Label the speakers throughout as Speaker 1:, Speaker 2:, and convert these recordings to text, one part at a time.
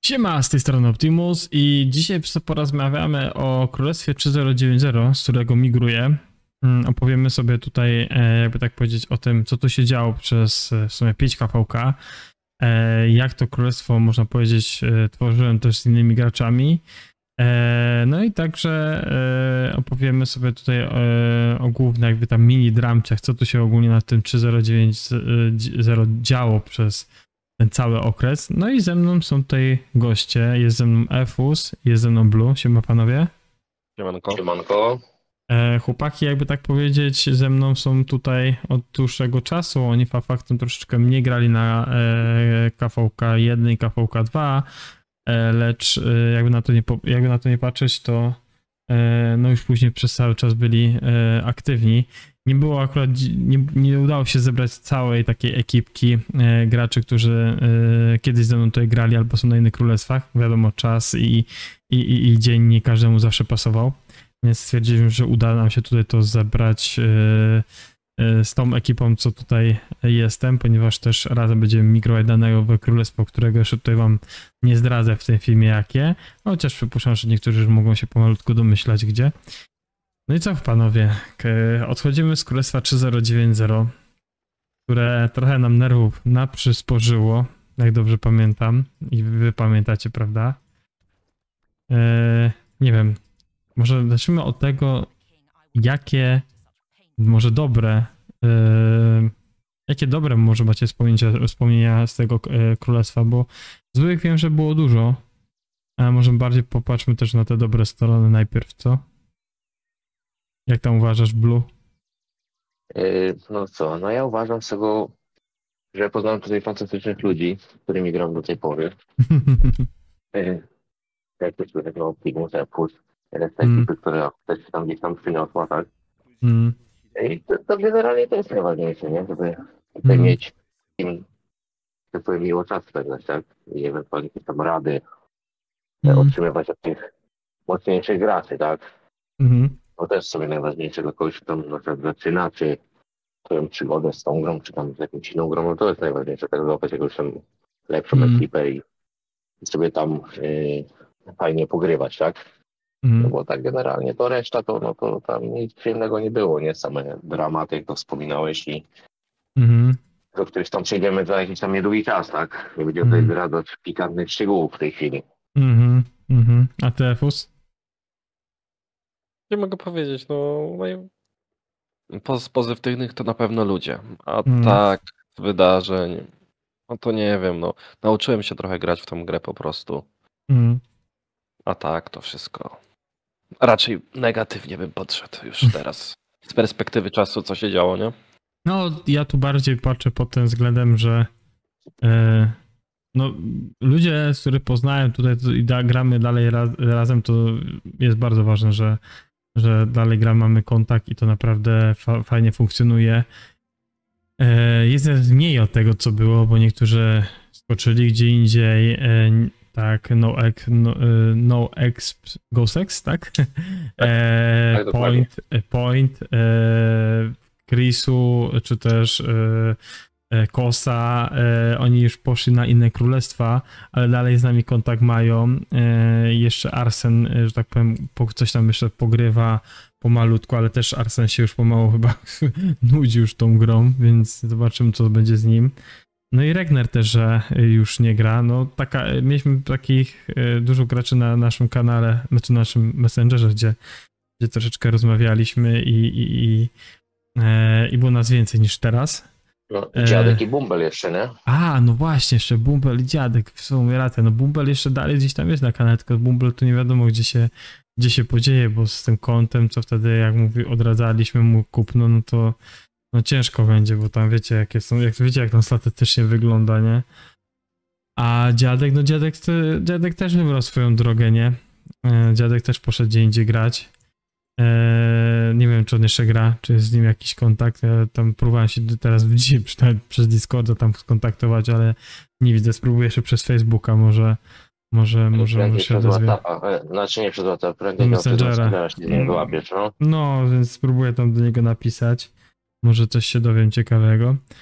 Speaker 1: Siema, z tej strony Optimus i dzisiaj porozmawiamy o Królestwie 3090, z którego migruję. Opowiemy sobie tutaj, jakby tak powiedzieć, o tym, co tu się działo przez w sumie 5 KVK, jak to królestwo, można powiedzieć, tworzyłem też z innymi graczami. No i także opowiemy sobie tutaj o głównych jakby tam mini dramciach, co tu się ogólnie na tym 3090 działo przez ten cały okres. No i ze mną są tutaj goście, jest ze mną Efus, jest ze mną Blue, siema panowie.
Speaker 2: Siemanko.
Speaker 3: Siemanko.
Speaker 1: Chłopaki, jakby tak powiedzieć, ze mną są tutaj od dłuższego czasu, oni faktem troszeczkę mniej grali na KVK 1 i KVK 2, lecz jakby na to nie patrzeć, to no już później przez cały czas byli aktywni. Nie było akurat, nie udało się zebrać całej takiej ekipki graczy, którzy kiedyś ze mną tutaj grali albo są na innych królestwach. Wiadomo, czas i dzień nie każdemu zawsze pasował, więc stwierdziliśmy, że uda nam się tutaj to zebrać z tą ekipą, co tutaj jestem, ponieważ też razem będziemy migrować danego królestwo, którego jeszcze tutaj wam nie zdradzę w tym filmie jakie, chociaż przypuszczam, że niektórzy już mogą się pomalutku domyślać gdzie. No i co panowie, odchodzimy z Królestwa 3090, które trochę nam nerwów naprzysporzyło, jak dobrze pamiętam i wy pamiętacie, prawda? Nie wiem, może zacznijmy od tego, jakie może dobre, jakie dobre może macie wspomnienia z tego królestwa, bo złych wiem, że było dużo, ale może bardziej popatrzmy też na te dobre strony najpierw, co? Jak tam uważasz, Blue?
Speaker 3: No co, no ja uważam z tego, że poznałem tutaj fantastycznych ludzi, z którymi gram do tej pory. Jak to słychać, no Optimus, Epus, reszta ekipy, która też się tam gdzieś tam przyniosła, tak? I to generalnie to jest najważniejsze, nie? Żeby tutaj mieć im, że powiem, miło czas spędzać, tak? I ewentualnie jakieś tam rady otrzymywać od tych mocniejszych graczy, tak? To też sobie najważniejsze dla kogoś, kto tam na przykład zaczyna, czy swoją przygodę z tą grą, czy tam z jakąś inną grą, no to jest najważniejsze, tak złapać jakąś tam lepszą ekipę i sobie tam fajnie pogrywać, tak? No bo tak generalnie to reszta, to, no to tam nic przyjemnego nie było, nie? Same dramaty, jak to wspominałeś i do których tam przejdziemy za jakiś tam niedługi czas, tak? Nie będziemy tutaj zdradzać pikantnych szczegółów w tej chwili.
Speaker 1: A ty, Efus?
Speaker 2: Nie mogę powiedzieć, no z pozytywnych to na pewno ludzie, a tak z wydarzeń, no to nie wiem, no nauczyłem się trochę grać w tą grę po prostu, a tak to wszystko raczej negatywnie bym podszedł już teraz, z perspektywy czasu, co się działo, nie?
Speaker 1: No, ja tu bardziej patrzę pod tym względem, że no, ludzie, z których poznałem tutaj i gramy dalej razem, to jest bardzo ważne, że dalej mamy kontakt i to naprawdę fajnie funkcjonuje. Jest mniej od tego, co było, bo niektórzy skoczyli gdzie indziej, tak, no exp goes ex, tak? Point, Chrisu, czy też Kosa, oni już poszli na inne królestwa, ale dalej z nami kontakt mają. Jeszcze Arsen, że tak powiem, coś tam jeszcze pogrywa pomalutku, ale też Arsen się już pomału chyba nudzi już tą grą, więc zobaczymy, co będzie z nim. No i Regner też, że już nie gra. No mieliśmy takich dużo graczy na naszym kanale, znaczy na naszym Messengerze, gdzie troszeczkę rozmawialiśmy i było nas więcej niż teraz.
Speaker 3: No, dziadek i Bumble jeszcze, nie?
Speaker 1: No właśnie, jeszcze Bumble i dziadek, w sumie rację. No Bumble jeszcze dalej gdzieś tam jest na kanale, tylko Bumble to nie wiadomo gdzie się podzieje, bo z tym kontem, co wtedy jak odradzaliśmy mu kupno, no to no ciężko będzie, bo tam wiecie jakie są, jak tam statystycznie wygląda, nie? A dziadek, no dziadek też wybrał swoją drogę, nie? Dziadek też poszedł gdzie indziej grać. Nie wiem, czy on jeszcze gra, czy jest z nim jakiś kontakt. Ja tam próbowałem się teraz dzisiaj przez Discorda tam skontaktować, ale nie widzę. Spróbuję jeszcze przez Facebooka, może się odezwie.
Speaker 3: Znaczy nie przez WhatsApp, prędzej
Speaker 1: Messengera
Speaker 3: się nie wyłapiesz, no.
Speaker 1: No, więc spróbuję tam do niego napisać. Może coś się dowiem ciekawego.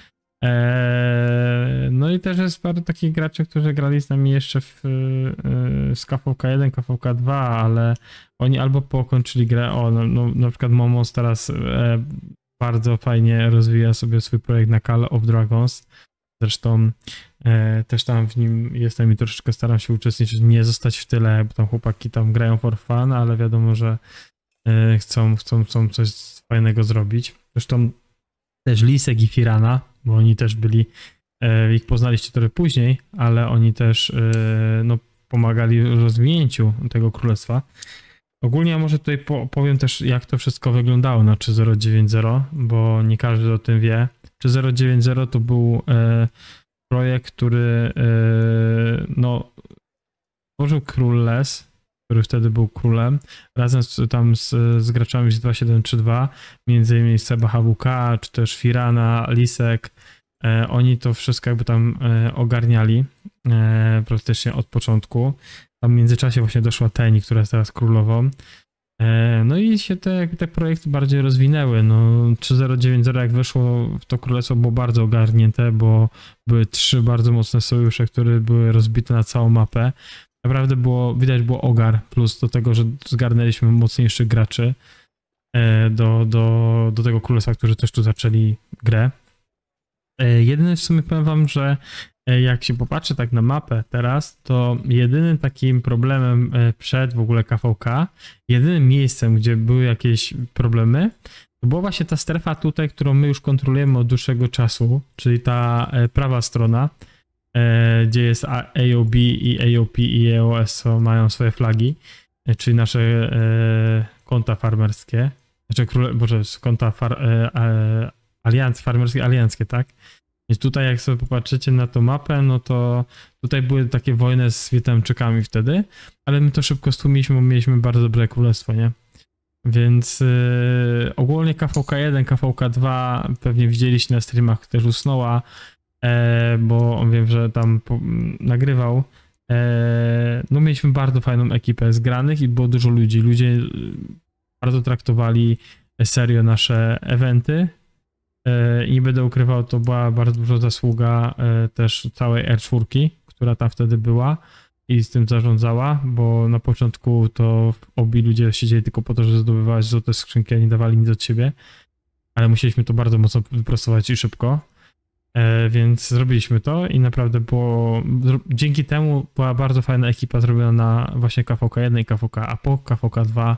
Speaker 1: No i też jest parę takich graczy, którzy grali z nami jeszcze z KVK1, KVK2, ale oni albo pokończyli grę, no, na przykład Momos teraz bardzo fajnie rozwija sobie swój projekt na Call of Dragons. Zresztą też tam w nim jestem i troszeczkę staram się uczestniczyć, nie zostać w tyle, bo tam chłopaki tam grają for fun, ale wiadomo, że chcą coś fajnego zrobić. Zresztą też Lisek i Firana, bo oni też byli, ich poznaliście trochę później, ale oni też no, pomagali w rozwinięciu tego królestwa. Ogólnie ja może tutaj powiem też, jak to wszystko wyglądało na 3090, bo nie każdy o tym wie. 3090 to był projekt, który no, tworzył król Les, który wtedy był królem, razem z graczami z 2732, między innymi Seba HWK, czy też Firana, Lisek. Oni to wszystko jakby tam ogarniali praktycznie od początku. Tam w międzyczasie właśnie doszła Teni, która jest teraz królową. No i się te projekty bardziej rozwinęły. No 3090 jak weszło w to królestwo było bardzo ogarnięte, bo były 3 bardzo mocne sojusze, które były rozbite na całą mapę. Naprawdę widać było ogar, plus do tego, że zgarnęliśmy mocniejszych graczy do tego królestwa, którzy też tu zaczęli grę. Jedyne w sumie powiem wam, że jak się popatrzy tak na mapę teraz, to jedynym takim problemem przed w ogóle KVK, jedynym miejscem, gdzie były jakieś problemy, to była właśnie ta strefa tutaj, którą my już kontrolujemy od dłuższego czasu, czyli ta prawa strona, gdzie jest AOB i AOP i EOS mają swoje flagi, czyli nasze konta farmerskie, znaczy konta farmerskie, alianckie, tak? Więc tutaj jak sobie popatrzycie na tą mapę, no to tutaj były takie wojny z Wietnamczykami wtedy, ale my to szybko stłumiliśmy, bo mieliśmy bardzo dobre królestwo, nie? Więc ogólnie KVK1, KVK2 pewnie widzieliście na streamach, też usnęła, bo wiem, że tam nagrywał. No mieliśmy bardzo fajną ekipę zgranych i było dużo ludzi. Ludzie bardzo traktowali serio nasze eventy. I nie będę ukrywał, to była bardzo duża zasługa też całej R4, która tam wtedy była i z tym zarządzała, bo na początku to obi ludzie siedzieli tylko po to, żeby zdobywać złote skrzynki, a nie dawali nic od siebie, ale musieliśmy to bardzo mocno wyprostować i szybko, więc zrobiliśmy to i naprawdę było, dzięki temu była bardzo fajna ekipa zrobiona na właśnie KVK1 i KVK, a po KVK2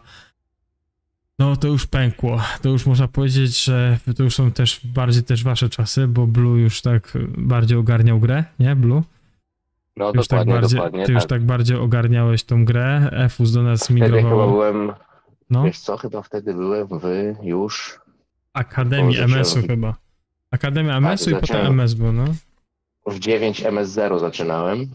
Speaker 1: no to już pękło, to już można powiedzieć, że to już są też bardziej też wasze czasy, bo Blue już tak bardziej ogarniał grę, nie Blue?
Speaker 3: No
Speaker 1: już
Speaker 3: dokładnie,
Speaker 1: ty już tak bardziej ogarniałeś tą grę, Efus do nas migrował.
Speaker 3: Wtedy chyba byłem,
Speaker 1: no?
Speaker 3: Wiesz co, chyba wtedy byłem już...
Speaker 1: Akademii MS-u chyba. Akademia MS-u i potem MS był, no.
Speaker 3: W 9 MS0 zaczynałem.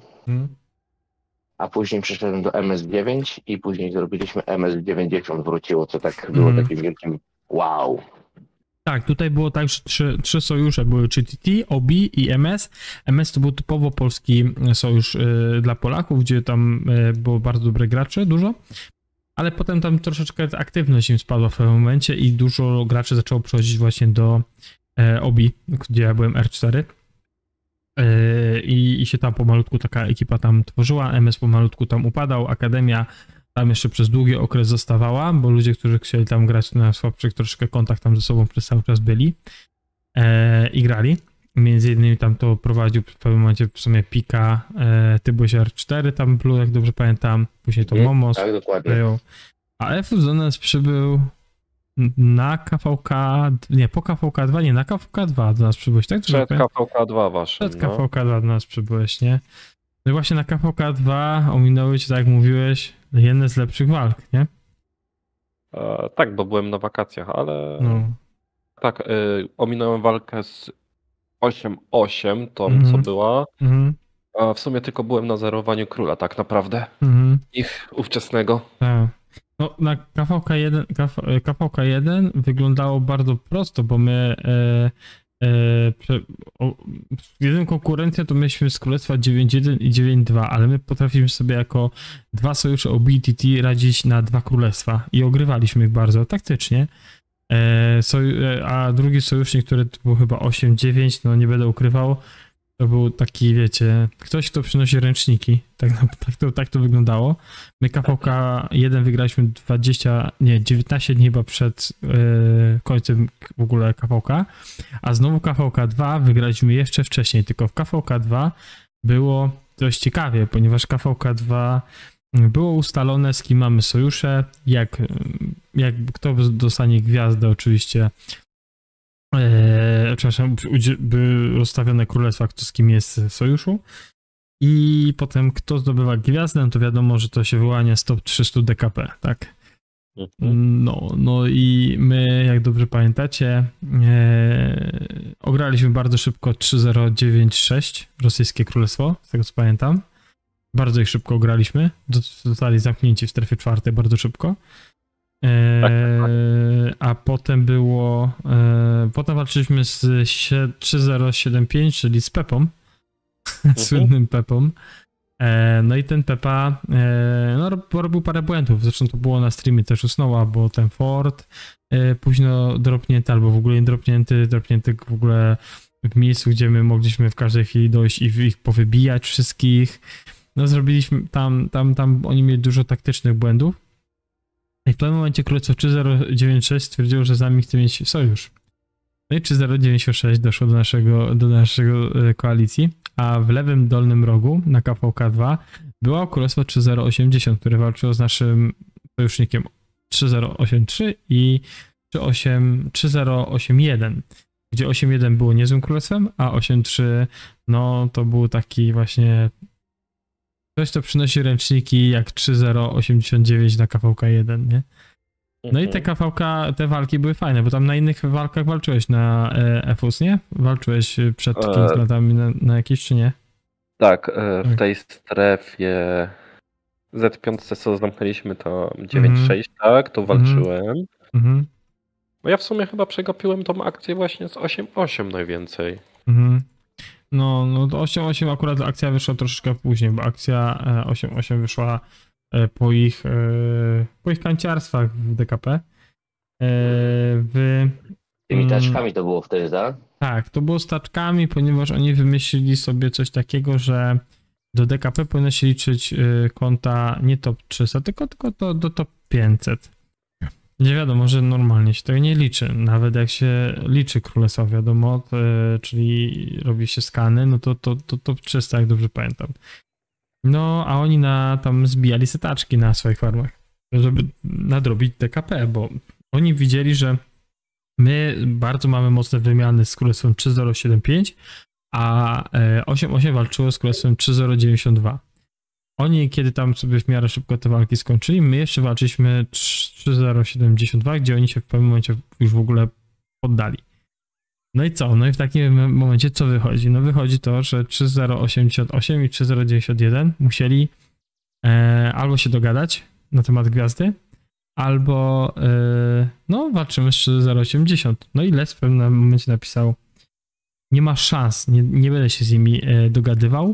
Speaker 3: A później przeszedłem do MS9 i później zrobiliśmy MS90 wróciło, co tak było takim wielkim wow.
Speaker 1: Tak, tutaj było tak, że trzy sojusze były, czy TT, OB i MS. MS to był typowo polski sojusz dla Polaków, gdzie tam było bardzo dobre gracze, dużo. Ale potem tam troszeczkę aktywność im spadła w pewnym momencie i dużo graczy zaczęło przechodzić właśnie do OB, gdzie ja byłem R4. I się tam pomalutku taka ekipa tam tworzyła, MS pomalutku tam upadał, Akademia tam jeszcze przez długi okres zostawała, bo ludzie, którzy chcieli tam grać na słabszych troszkę kontakt tam ze sobą przez cały czas byli i grali. Między innymi tam to prowadził w pewnym momencie w sumie Pika, ty byłeś R4 tam Blue, jak dobrze pamiętam, później to Momos.
Speaker 3: Tak, dokładnie.
Speaker 1: A Efus do nas przybył na KVK, nie, po KVK2, nie, na KVK2 do nas przybyłeś, tak?
Speaker 2: Przed KVK2 waszym,
Speaker 1: Przed KVK2 do nas przybyłeś, nie? No i właśnie na KVK2 ominęły cię, tak jak mówiłeś, jedne z lepszych walk, nie?
Speaker 2: Tak, bo byłem na wakacjach, ale
Speaker 1: No.
Speaker 2: tak, ominąłem walkę z 8-8, co była. A w sumie tylko byłem na zerowaniu króla, tak naprawdę. Ich ówczesnego.
Speaker 1: Tak. No, na KVK1 wyglądało bardzo prosto, bo my jedyną konkurencją to mieliśmy z Królestwa 9.1 i 9.2, ale my potrafiliśmy sobie jako dwa sojusze OBTT radzić na 2 królestwa i ogrywaliśmy ich bardzo taktycznie. A drugi sojusznik, który był chyba 8-9, no nie będę ukrywał, to był taki, wiecie, ktoś, kto przynosi ręczniki. Tak to wyglądało. My KVK 1 wygraliśmy 19 dni chyba przed końcem w ogóle KVK, a znowu KVK 2 wygraliśmy jeszcze wcześniej, tylko w KVK 2 było dość ciekawie, ponieważ KVK 2 było ustalone, z kim mamy sojusze, jak kto dostanie gwiazdę oczywiście, przepraszam, były ustawione królestwa, kto z kim jest w sojuszu i potem kto zdobywa gwiazdę, to wiadomo, że to się wyłania z top 300 DKP, tak? No i my, jak dobrze pamiętacie, ograliśmy bardzo szybko 3-0-9-6 rosyjskie królestwo, z tego co pamiętam. Bardzo ich szybko graliśmy, zostali zamknięci w strefie czwartej bardzo szybko. A potem było, potem walczyliśmy z 3075, czyli z Pepą, słynnym Pepą. No i ten Pepa, no robił parę błędów, zresztą to było na streamie też usnęła, bo ten fort późno dropnięty, albo w ogóle nie dropnięty w ogóle w miejscu, gdzie my mogliśmy w każdej chwili dojść i ich powybijać wszystkich. No zrobiliśmy, tam oni mieli dużo taktycznych błędów. I w pewnym momencie Królestwo 3096 stwierdziło, że z nami chce mieć sojusz. No i 3096 doszło do naszego koalicji, a w lewym dolnym rogu na KVK2 było Królestwo 3080, które walczyło z naszym sojusznikiem 3083 i 3081, gdzie 81 było niezłym królestwem, a 83 no to był taki właśnie ktoś, kto przynosi ręczniki jak 3089 na KVK1, nie? No i te walki były fajne, bo tam na innych walkach walczyłeś na EFUS, nie? Walczyłeś przed Kingslatami na jakieś, czy nie?
Speaker 2: Tak, w tej strefie Z5, co zamknęliśmy, to 9-6, tak? To walczyłem. No ja w sumie chyba przegapiłem tą akcję właśnie z 8-8 najwięcej.
Speaker 1: No to 8-8 akurat akcja wyszła troszeczkę później, bo akcja 8-8 wyszła po ich kanciarstwach w DKP.
Speaker 3: Tymi taczkami to było wtedy, tak?
Speaker 1: Tak, to było z taczkami, ponieważ oni wymyślili sobie coś takiego, że do DKP powinno się liczyć konta nie top 300, tylko do top 500. Nie wiadomo, że normalnie się tego nie liczy. Nawet jak się liczy królestwa, wiadomo, czyli robi się skany, no to top 300, jak dobrze pamiętam. No, a oni tam zbijali setaczki na swoich farmach, żeby nadrobić DKP, bo oni widzieli, że my bardzo mamy mocne wymiany z królestwem 3075, a 88 walczyło z królestwem 3092. Oni, kiedy tam sobie w miarę szybko te walki skończyli, my jeszcze walczyliśmy 3072, gdzie oni się w pewnym momencie już w ogóle poddali. No i co? No i w takim momencie co wychodzi? No wychodzi to, że 3088 i 3091 musieli albo się dogadać na temat gwiazdy, albo no walczymy z 3080. No i Les w pewnym momencie napisał: nie ma szans, nie będę się z nimi dogadywał.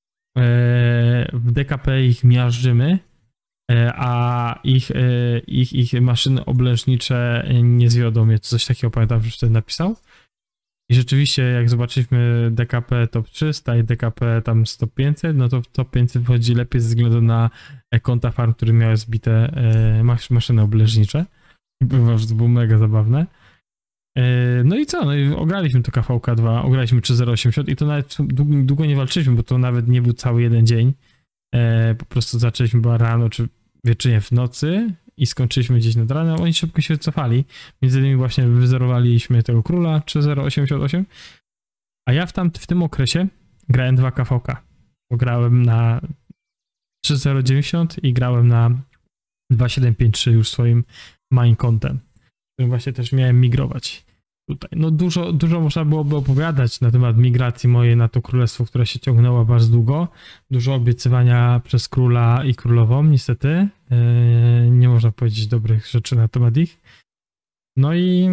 Speaker 1: W DKP ich miażdżymy, a ich maszyny oblężnicze nie zwiodą mnie. Coś takiego pamiętam, że wtedy napisał. I rzeczywiście, jak zobaczyliśmy DKP top 300 i DKP tam 100-500, no to w top 500 wychodzi lepiej ze względu na konta farm, które miały zbite maszyny oblężnicze. To było mega zabawne. No i co? No i ograliśmy to KVK2, ograliśmy 3080 i to nawet długo nie walczyliśmy, bo to nawet nie był cały jeden dzień. Po prostu zaczęliśmy chyba rano, czy wieczorem w nocy i skończyliśmy gdzieś nad ranem. Oni szybko się wycofali. Między innymi właśnie wyzerowaliśmy tego króla 3088. A ja w tym okresie grałem 2 KVK. Bo grałem na 3090 i grałem na 2753 już swoim main contem, którym właśnie też miałem migrować. Tutaj. No dużo można byłoby opowiadać na temat migracji mojej na to królestwo, które się ciągnęła bardzo długo. Dużo obiecywania przez króla i królową, niestety. Nie można powiedzieć dobrych rzeczy na temat ich. No i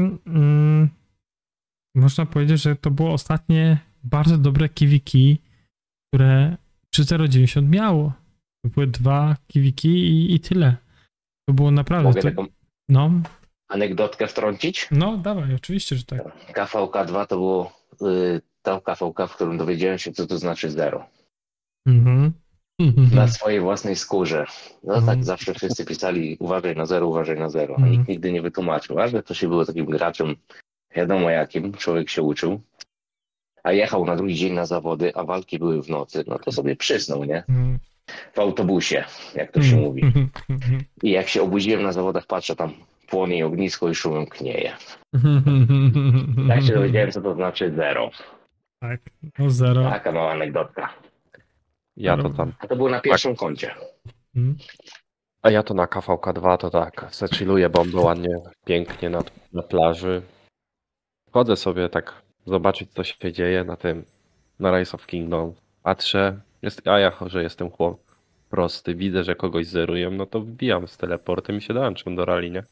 Speaker 1: można powiedzieć, że to było ostatnie bardzo dobre kiwiki, które 3090 miało. To były 2 kiwiki i tyle. To było naprawdę...
Speaker 3: Mogę taką...
Speaker 1: No.
Speaker 3: anegdotkę wtrącić?
Speaker 1: No, dawaj, oczywiście, że tak.
Speaker 3: KVK2 to było to KVK, w którym dowiedziałem się, co to znaczy zero.
Speaker 1: Mhm.
Speaker 3: Na swojej własnej skórze. No tak, zawsze wszyscy pisali uważaj na zero, a nikt nigdy nie wytłumaczył. A że to się było takim graczem, wiadomo jakim, człowiek się uczył, a jechał na drugi dzień na zawody, a walki były w nocy, no to sobie przysnął, nie? W autobusie, jak to się mówi. I jak się obudziłem na zawodach, patrzę, tam płonie ognisko i szumem knieje. Tak się dowiedziałem, co to znaczy zero.
Speaker 1: Tak, no zero.
Speaker 3: Taka mała anegdotka.
Speaker 2: Ja to tam.
Speaker 3: A to było na pierwszym koncie.
Speaker 2: A ja to na KVK2 to tak, zachilluję bombę ładnie, pięknie na plaży. Chodzę sobie tak zobaczyć, co się dzieje na Rise of Kingdom. Patrzę, że jestem chłop prosty, widzę, że kogoś zerują, no to wbijam z teleportem i się dołączam do rally, nie?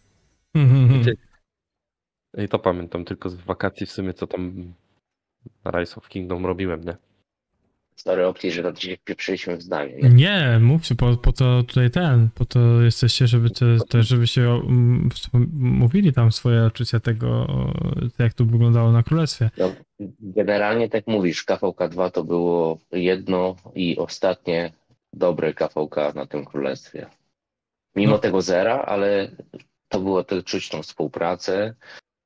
Speaker 2: I to pamiętam tylko z wakacji w sumie, co tam na Rise of Kingdom robiłem, nie?
Speaker 3: Sorry, Opti, że tam dzisiaj wpieprzyliśmy w zdanie.
Speaker 1: Nie, mówcie, po to tutaj po to jesteście, żebyście mówili tam swoje odczucia tego, jak to wyglądało na Królestwie.
Speaker 3: No, generalnie tak mówisz, KVK2 to było jedno i ostatnie dobre KVK na tym Królestwie. Mimo tego zera, ale to było czuć tą współpracę,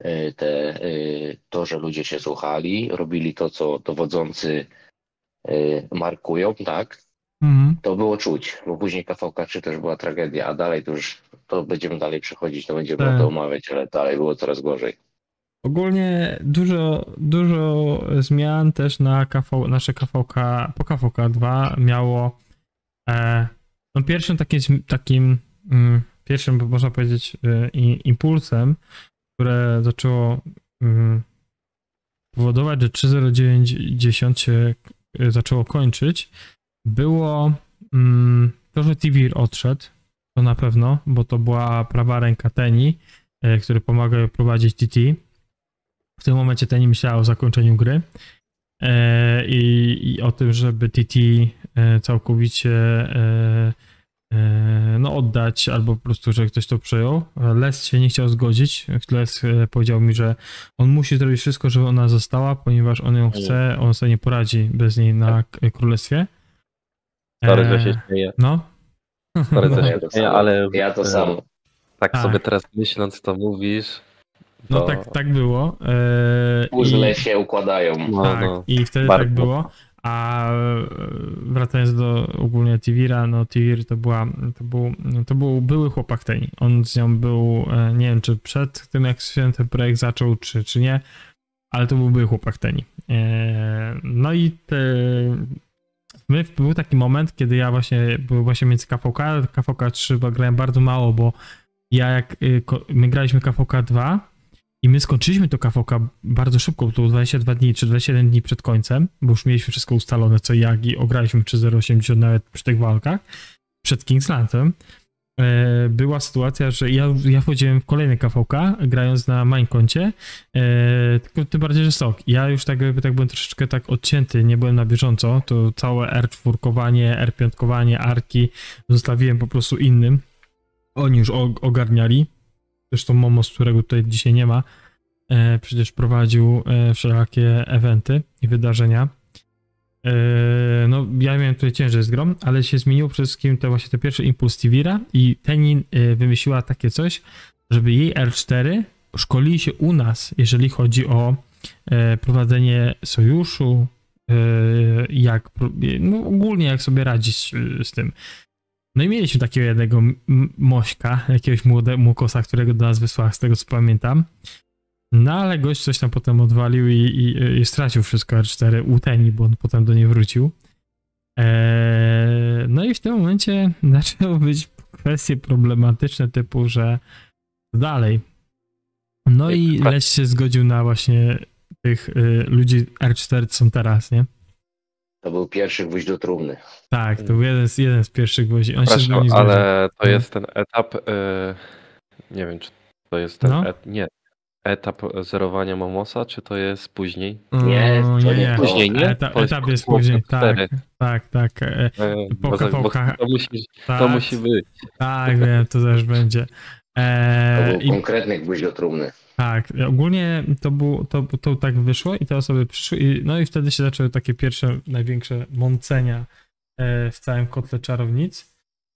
Speaker 3: to, że ludzie się słuchali, robili to, co dowodzący markują, tak? To było czuć, bo później KVK3 też była tragedia, a dalej to będziemy dalej przechodzić, to będziemy to omawiać, ale dalej było coraz gorzej.
Speaker 1: Ogólnie dużo zmian też na nasze KVK, po KVK2 miało no pierwszym, można powiedzieć, impulsem, które zaczęło powodować, że 3.090 się zaczęło kończyć, było to, że Tivir odszedł, to na pewno, bo to była prawa ręka Teni, który pomaga prowadzić TT. W tym momencie Teni myślała o zakończeniu gry i o tym, żeby TT całkowicie oddać, albo po prostu, że ktoś to przejął. Les się nie chciał zgodzić. Les powiedział mi, że on musi zrobić wszystko, żeby ona została, ponieważ on ją chce, on sobie nie poradzi bez niej na Królestwie.
Speaker 2: Sorry, że się śmieję.
Speaker 1: No.
Speaker 2: Sorry, że się śmieję, ale
Speaker 3: ja to samo.
Speaker 2: Tak sobie teraz myśląc, to mówisz.
Speaker 1: No tak było.
Speaker 3: Puzzle się układają.
Speaker 1: I wtedy
Speaker 2: bardzo
Speaker 1: tak było. A wracając do ogólnie Tivira, no Tivir to był były chłopak Teni. On z nią był, nie wiem czy przed tym jak się ten projekt zaczął, czy nie, ale to był były chłopak Teni. No i był taki moment, kiedy ja był właśnie między KVK3 grałem bardzo mało, bo my graliśmy KVK2 i my skończyliśmy to KVK bardzo szybko, bo to było 22 dni czy 27 dni przed końcem, bo już mieliśmy wszystko ustalone co i jak i ograliśmy 3.080 nawet przy tych walkach, przed Kingslandem. Była sytuacja, że ja wchodziłem w kolejny KVK, grając na main koncie, tylko tym bardziej, że sok. Ja już tak byłem troszeczkę tak odcięty, nie byłem na bieżąco, to całe R4-kowanie, R5-kowanie, arki zostawiłem po prostu innym. Oni już ogarniali. Zresztą Momos, którego tutaj dzisiaj nie ma, przecież prowadził wszelakie eventy i wydarzenia. No, ja miałem tutaj ciężej z grą, ale się zmieniło przede wszystkim ten pierwszy impuls Tivira i Teni wymyśliła takie coś, żeby jej R4 szkolili się u nas, jeżeli chodzi o prowadzenie sojuszu, ogólnie jak sobie radzić z tym. No i mieliśmy takiego jednego mośka, jakiegoś młokosa, którego do nas wysłała, z tego co pamiętam. No ale gość coś tam potem odwalił i stracił wszystko R4 u Teni, bo on potem do niej wrócił. No i w tym momencie zaczęły być kwestie problematyczne typu, że dalej. No i Les się zgodził na właśnie tych ludzi R4, co są teraz, nie?
Speaker 3: To był pierwszy gwóźdź do trumny.
Speaker 1: Tak, to był jeden z pierwszych gwoździ. On
Speaker 2: Proszę,
Speaker 1: się zgodził.
Speaker 2: ale to jest ten etap, nie wiem, czy to jest ten etap zerowania Momosa, czy to jest później?
Speaker 3: Nie, to nie.
Speaker 2: Później, nie?
Speaker 1: Etap jest później, tak. Po
Speaker 2: to musi być.
Speaker 1: Tak, wiem, to też będzie.
Speaker 3: To był konkretny gwóźdź do trumny.
Speaker 1: Tak, ogólnie to tak wyszło i te osoby przyszły no i wtedy się zaczęły takie pierwsze, największe mącenia w całym kotle czarownic.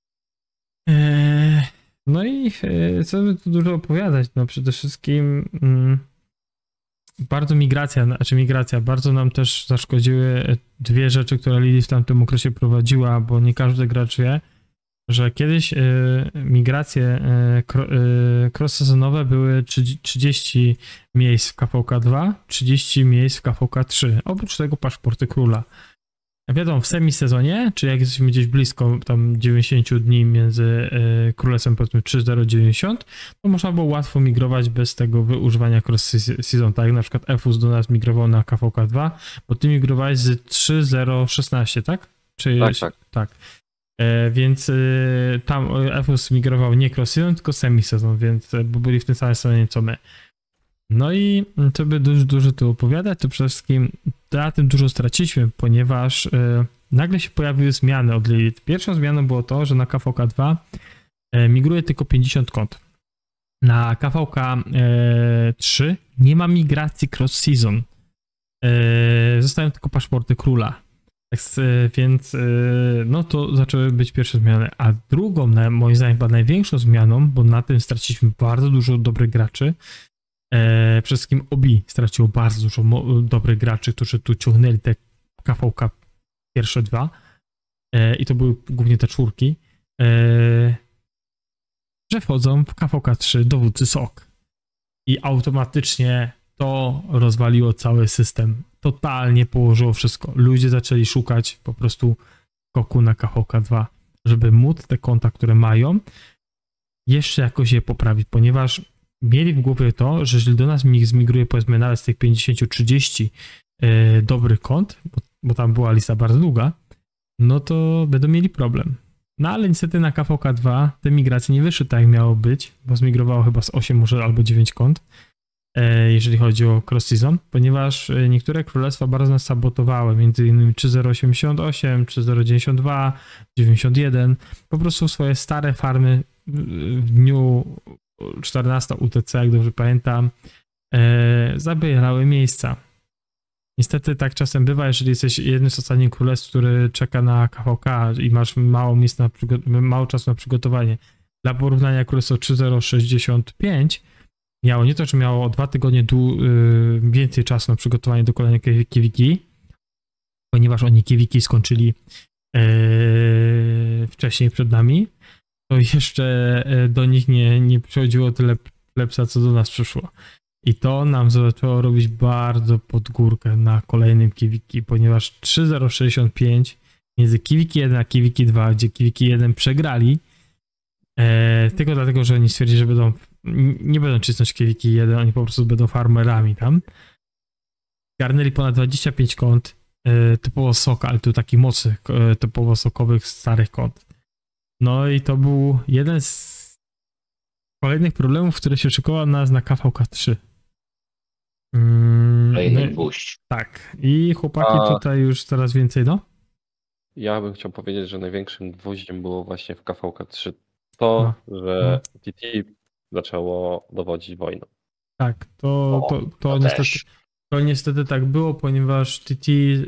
Speaker 1: No i co by tu dużo opowiadać, no przede wszystkim bardzo migracja, bardzo nam też zaszkodziły dwie rzeczy, które Lili w tamtym okresie prowadziła, bo nie każdy gracz wie, że kiedyś migracje cross-sezonowe były 30 miejsc w KVK2, 30 miejsc w KVK3, oprócz tego paszporty króla. Wiadomo, w semisezonie, czyli jak jesteśmy gdzieś blisko tam 90 dni między królestwem powiedzmy 3.090, to można było łatwo migrować bez tego używania cross-season, tak jak na przykład EFUS do nas migrował na KVK2, bo ty migrowałeś z 3.016, tak? Czy, tak. Więc tam EFUS migrował nie cross-season, tylko semi-sezon, więc bo byli w tym samym sezonie co my. No i co by dużo tu opowiadać, to przede wszystkim na tym dużo straciliśmy, ponieważ nagle się pojawiły zmiany od Lilith. Pierwszą zmianą było to, że na KVK2 migruje tylko 50 kont. Na KVK3 nie ma migracji cross-season. Zostają tylko paszporty króla. Więc no to zaczęły być pierwsze zmiany. A drugą, moim zdaniem, chyba największą zmianą, bo na tym straciliśmy bardzo dużo dobrych graczy. Przede wszystkim Obi straciło bardzo dużo dobrych graczy, którzy tu ciągnęli te KVK pierwsze dwa. I to były głównie te czwórki. Że wchodzą w KVK3 dowódcy SOK. I automatycznie to rozwaliło cały system. Totalnie położyło wszystko. Ludzie zaczęli szukać po prostu skoku na KVK2, żeby móc te konta, które mają, jeszcze jakoś je poprawić, ponieważ mieli w głowie to, że jeżeli do nas zmigruje powiedzmy nawet z tych 50-30 dobrych kont, bo tam była lista bardzo długa, no to będą mieli problem. No ale niestety na KVK2 te migracje nie wyszły tak jak miało być, bo zmigrowało chyba z 8 może albo 9 kont, jeżeli chodzi o cross-season, ponieważ niektóre królestwa bardzo nas sabotowały, między innymi 3088, 3092, 91, po prostu swoje stare farmy w dniu 14 UTC, jak dobrze pamiętam, zabierały miejsca. Niestety tak czasem bywa, jeżeli jesteś jednym z ostatnich królestw, który czeka na KVK i masz mało czasu na przygotowanie. Dla porównania królestwo 3065 miało nie to, że miało 2 tygodnie więcej czasu na przygotowanie do kolejnej kiewiki, ponieważ oni kiewiki skończyli wcześniej przed nami, to jeszcze do nich nie przychodziło tyle plepsa, co do nas przyszło. I to nam zaczęło robić bardzo pod górkę na kolejnym kiewiki, ponieważ 3065 między kiewiki 1 a kiewiki 2, gdzie kiewiki 1 przegrali, tylko dlatego, że oni stwierdzili, że nie będą cisnąć kiewiki 1, oni po prostu będą farmerami tam. Garnęli ponad 25 kont, typowo sok, ale tu taki mocnych, typowo sokowych, starych kont. No i to był jeden z kolejnych problemów, które się szykował nas na KVK3.
Speaker 3: Kolejny gwóźdź.
Speaker 1: Tak. I chłopaki tutaj już coraz więcej, no?
Speaker 2: Ja bym chciał powiedzieć, że największym gwoździem było właśnie w KVK3 to, że TT zaczęło dowodzić wojną.
Speaker 1: Tak, to niestety tak było, ponieważ TT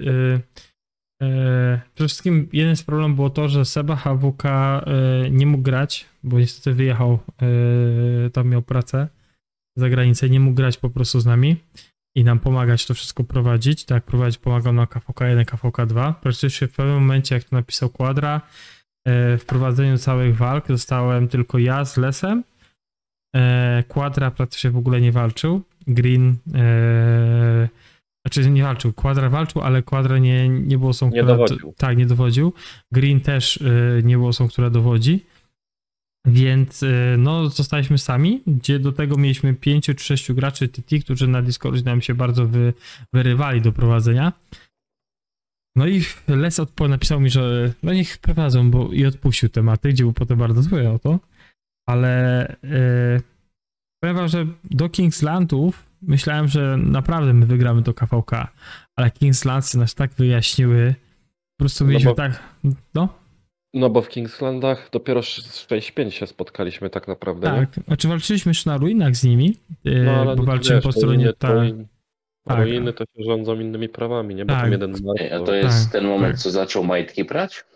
Speaker 1: przede wszystkim jeden z problemów było to, że Seba HWK nie mógł grać, bo niestety wyjechał, tam miał pracę za granicę, nie mógł grać po prostu z nami i nam pomagać to wszystko prowadzić. Tak, pomagał na KVK1, KVK2. Praktycznie w pewnym momencie, jak to napisał Quadra, w prowadzeniu całych walk zostałem tylko ja z Lesem. Quadra praktycznie w ogóle nie walczył. Green znaczy nie walczył, Quadra walczył, ale Quadra nie było osobą, która dowodził. Tak, nie dowodził. Green też nie było osobą, która dowodzi. Więc no zostaliśmy sami, gdzie do tego mieliśmy 5 czy 6 graczy TT, którzy na Discordzie nam się bardzo wyrywali do prowadzenia. No i Les napisał mi, że no niech prowadzą, i odpuścił tematy, gdzie był potem bardzo zły o to. Ale powiem wam, że do Kingslandów myślałem, że naprawdę my wygramy do KVK, ale Kingslandsy nas tak wyjaśniły, po prostu mieliśmy tak, no.
Speaker 2: No bo w Kingslandach dopiero 6-5 się spotkaliśmy tak naprawdę, nie?
Speaker 1: Tak, znaczy walczyliśmy już na ruinach z nimi,
Speaker 2: No ale
Speaker 1: bo
Speaker 2: no to
Speaker 1: walczyłem
Speaker 2: wiesz,
Speaker 1: po stronie... Tak,
Speaker 2: ruiny to się rządzą innymi prawami, nie? Bo
Speaker 1: Tak.
Speaker 2: tam jeden
Speaker 3: Ej, a
Speaker 2: martwy.
Speaker 3: to jest
Speaker 1: Tak,
Speaker 3: ten moment,
Speaker 1: tak.
Speaker 3: co zaczął majtki brać?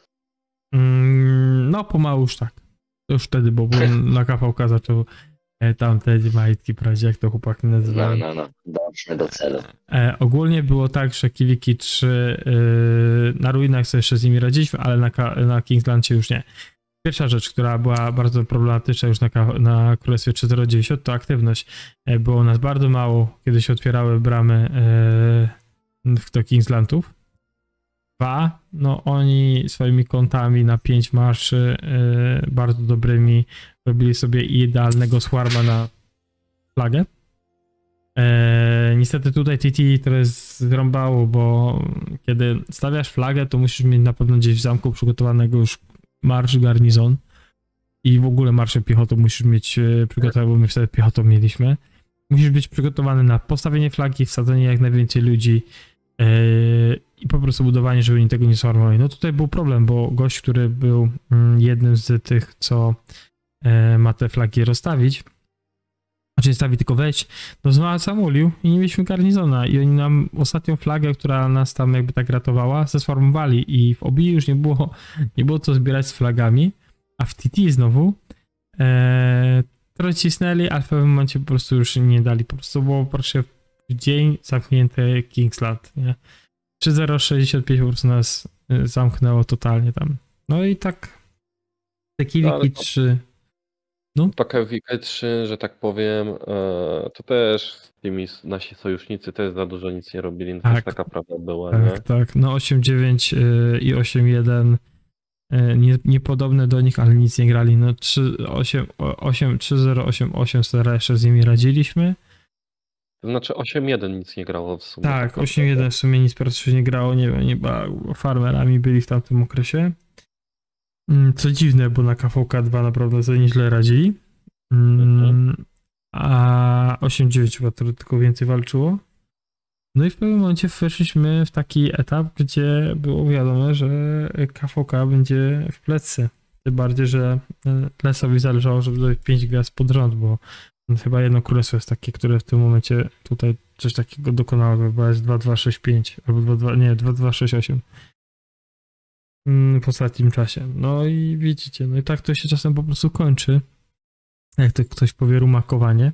Speaker 1: No pomału już tak. To już wtedy, bo na KVK zaczął tamte majtki brać, jak to chłopaki nazywają.
Speaker 3: No. Doszmy do celu.
Speaker 1: Ogólnie było tak, że Kiwiki 3 na ruinach sobie jeszcze z nimi radziliśmy, ale na Kingslandzie już nie. Pierwsza rzecz, która była bardzo problematyczna już na Królestwie 3.0.90, to aktywność. Było nas bardzo mało, kiedy się otwierały bramy do Kingslandów. 2, no oni swoimi kątami na 5 marszy bardzo dobrymi robili sobie idealnego swarma na flagę. Niestety tutaj TT trochę zrąbało, bo kiedy stawiasz flagę, to musisz mieć na pewno gdzieś w zamku przygotowanego już marsz garnizon i w ogóle marsze piechotą musisz mieć przygotowane, bo my wtedy piechotą mieliśmy. Musisz być przygotowany na postawienie flagi, wsadzenie jak najwięcej ludzi i po prostu budowanie, żeby oni tego nie swarmowali. No tutaj był problem, bo gość, który był jednym z tych, co ma te flagi rozstawić, znaczy nie stawi, tylko wejść, no zamulił i nie mieliśmy garnizona i oni nam ostatnią flagę, która nas tam jakby tak ratowała, zesformowali i w Obi już nie było co zbierać z flagami, a w TT znowu trochę cisnęli, ale w pewnym momencie po prostu już nie dali, po prostu było proszę w dzień zamknięty Kingsland, nie? 3.065 po prostu nas zamknęło totalnie tam. No i tak te Kiwiki 3 no.
Speaker 2: To KWK 3, że tak powiem, to też tymi nasi sojusznicy też za dużo nic nie robili, no
Speaker 1: Tak.
Speaker 2: też taka prawda była, nie?
Speaker 1: Tak. No 8.9 i 8.1 niepodobne do nich, ale nic nie grali. No 3.088 jeszcze z nimi radziliśmy.
Speaker 2: To znaczy 8.1 nic nie grało w sumie.
Speaker 1: Tak, 8.1 w sumie nic praktycznie nie grało, nie farmerami byli w tamtym okresie. Co dziwne, bo na KVK 2 naprawdę sobie nieźle radzili. A 8.9 chyba tylko więcej walczyło. No i w pewnym momencie weszliśmy w taki etap, gdzie było wiadomo, że KVK będzie w plecy. Tym bardziej, że Lesowi zależało, żeby dać 5 gwiazd pod rząd, bo chyba jedno królestwo jest takie, które w tym momencie tutaj coś takiego dokonało, bo jest 2.2.6.5 albo 2.2.6.8 w ostatnim czasie. No i widzicie, no i tak to się czasem po prostu kończy. Jak to ktoś powie, rumakowanie.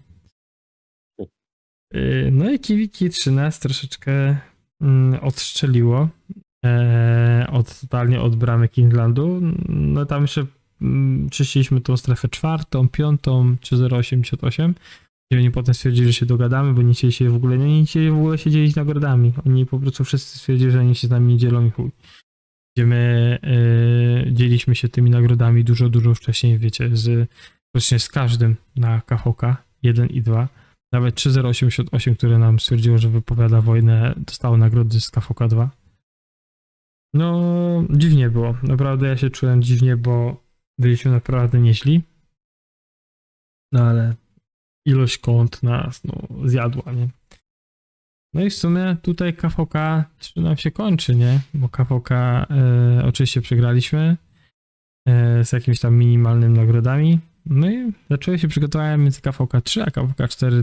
Speaker 1: No i Kiwiki 13 troszeczkę odstrzeliło totalnie od bramy Kinglandu. No tam jeszcze czyściliśmy tą strefę 4., 5., 3.088, gdzie oni potem stwierdzili, że się dogadamy, bo nie chcieli się w ogóle się dzielić nagrodami. Oni po prostu wszyscy stwierdzili, że oni się z nami nie dzielą i chuj. Gdzie my dzieliśmy się tymi nagrodami dużo wcześniej, wiecie, praktycznie z każdym na KVK 1 i 2. Nawet 3.088, które nam stwierdziło, że wypowiada wojnę, dostało nagrody z KVK 2. No, dziwnie było. Naprawdę ja się czułem dziwnie, bo byliśmy naprawdę nieźli. No ale ilość kont nas zjadła, nie? No i w sumie tutaj KVK 3 nam się kończy, nie? Bo KVK oczywiście przegraliśmy z jakimiś tam minimalnymi nagrodami. No i zaczęły się przygotowania między KVK 3 a KVK 4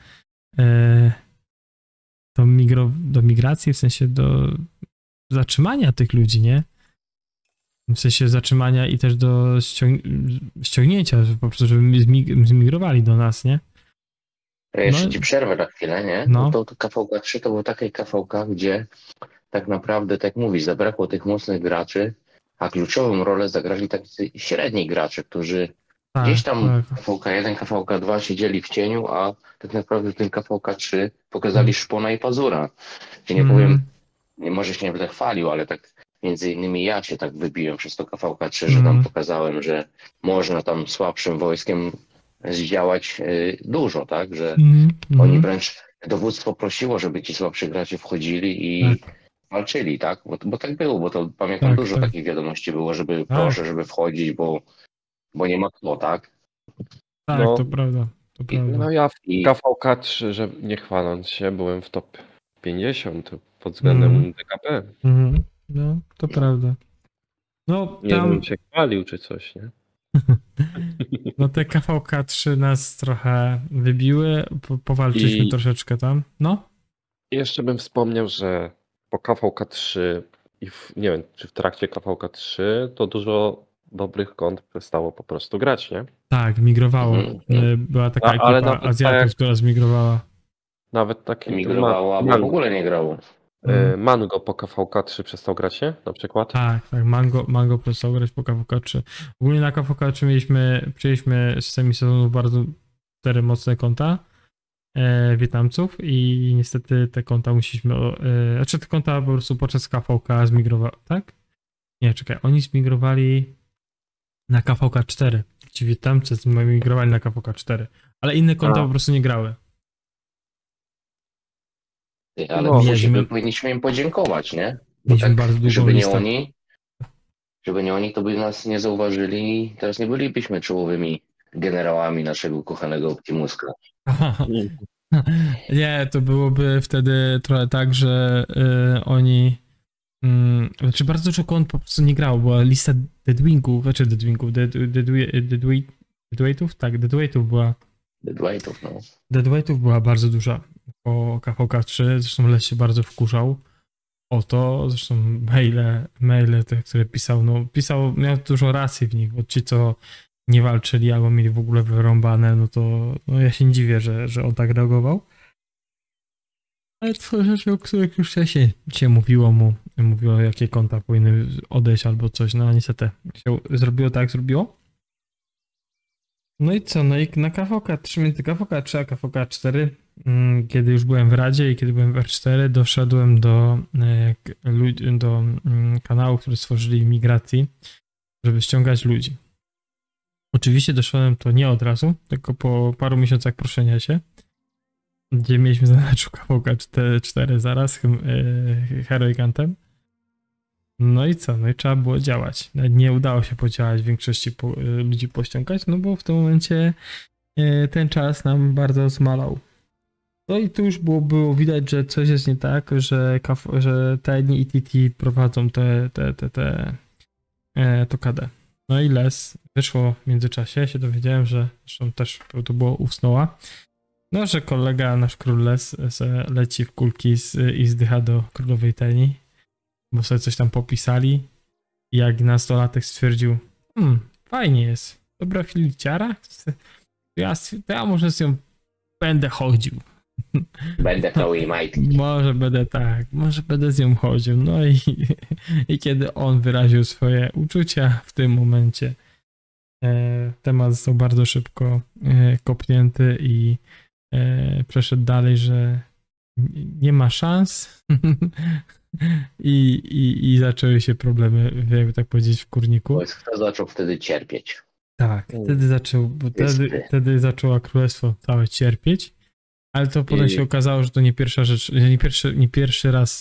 Speaker 1: do migracji, w sensie do zatrzymania tych ludzi, nie? W sensie zatrzymania i też do ściągnięcia, po prostu, żeby zmigrowali do nas, nie?
Speaker 3: Jeszcze ci przerwę na chwilę, nie?
Speaker 1: No.
Speaker 3: To KVK 3 to był taki KVK, gdzie tak naprawdę, tak jak mówisz, zabrakło tych mocnych graczy, a kluczową rolę zagrali tacy średni gracze, którzy gdzieś tam KVK 1, KVK 2 siedzieli w cieniu, a tak naprawdę ten KVK 3 pokazali szpona i pazura. Ja nie powiem, może się nie będę chwalił, ale tak między innymi ja się tak wybiłem przez to KVK 3, że tam pokazałem, że można tam słabszym wojskiem zdziałać dużo, tak, że oni wręcz dowództwo prosiło, żeby ci słabsi gracze wchodzili i walczyli, tak, bo tak było, bo to pamiętam dużo takich wiadomości było, żeby proszę, żeby wchodzić, bo nie ma kto, tak?
Speaker 1: Tak,
Speaker 2: no,
Speaker 1: to prawda.
Speaker 2: No ja w KVK 3, że nie chwaląc się, byłem w top 50 pod względem DKP.
Speaker 1: No, to prawda. No
Speaker 2: Nie
Speaker 1: tam,
Speaker 2: wiem, się chwalił czy coś, nie?
Speaker 1: no te KVK3 nas trochę wybiły, powalczyliśmy
Speaker 2: I
Speaker 1: troszeczkę tam, no.
Speaker 2: jeszcze bym wspomniał, że po KVK3 nie wiem, czy w trakcie KVK3 to dużo dobrych kont przestało po prostu grać, nie?
Speaker 1: Tak, migrowało. Była taka
Speaker 2: ale
Speaker 1: ekipa
Speaker 2: nawet
Speaker 1: Azjatów,
Speaker 2: tak,
Speaker 1: która zmigrowała.
Speaker 2: nawet taki
Speaker 3: Migrowało, albo w ogóle nie grało.
Speaker 2: Mango po KVK3 przestał grać, nie? Na przykład.
Speaker 1: Tak, Mango przestał grać po KVK3. Ogólnie na KVK3 przyjęliśmy z semisezonów bardzo 4 mocne konta Wietnamców i niestety te konta musieliśmy, znaczy te konta po prostu podczas KVK zmigrowały, tak? Nie, czekaj, oni zmigrowali na KVK4. Ci Wietnamcy zmigrowali na KVK4, ale inne konta po prostu nie grały.
Speaker 3: Ale powinniśmy im podziękować, nie?
Speaker 1: Mieliśmy bardzo długą
Speaker 3: żeby
Speaker 1: listę.
Speaker 3: nie oni, to by nas nie zauważyli. Teraz nie bylibyśmy czołowymi generałami naszego kochanego Optimuska.
Speaker 1: Nie, to byłoby wtedy trochę tak, że oni... Znaczy bardzo dużo kont po prostu nie grało, była lista Deadwingów, Deadweightów? Tak, Deadweightów była. Deadweightów była bardzo duża po KVK3, zresztą Les się bardzo wkurzał o to, zresztą maile te, które pisał, miał dużo racji w nich, bo ci co nie walczyli albo mieli w ogóle wyrąbane, no to ja się nie dziwię, że on tak reagował. Ale to rzeczy, o których już wcześniej się mówiło, jakie konta powinny odejść albo coś, no niestety się zrobiło tak, jak zrobiło. No i co, no i na KVK3, między KVK3 a KVK4, kiedy już byłem w Radzie i kiedy byłem w R4, doszedłem do kanału, który stworzyli migracji, żeby ściągać ludzi. Oczywiście doszedłem to nie od razu, tylko po paru miesiącach proszenia się, gdzie mieliśmy zanadrzu KVK4 zaraz, Heroic Anthem. No i co? No i trzeba było działać. Nie udało się podziałać, większości ludzi pościągać, no bo w tym momencie ten czas nam bardzo zmalał. No i tu już było widać, że coś jest nie tak, że TNI i TT prowadzą to KD. No i Les wyszło w międzyczasie, się dowiedziałem, że zresztą też to było u Snowa, no, że kolega, nasz król Les leci w kulki i zdycha do królowej TNI, bo sobie coś tam popisali i jak nastolatek stwierdził, fajnie jest, dobra filiciara, to ja może z nią będę chodził.
Speaker 3: Będę to i majtki.
Speaker 1: Może będę z nią chodził. No i kiedy on wyraził swoje uczucia w tym momencie, temat został bardzo szybko kopnięty i przeszedł dalej, że nie ma szans i zaczęły się problemy, jakby tak powiedzieć, w kurniku.
Speaker 3: Kto zaczął wtedy cierpieć?
Speaker 1: Tak, wtedy zaczęło królestwo całe cierpieć, ale to potem się okazało, że to nie pierwsza rzecz, nie pierwszy raz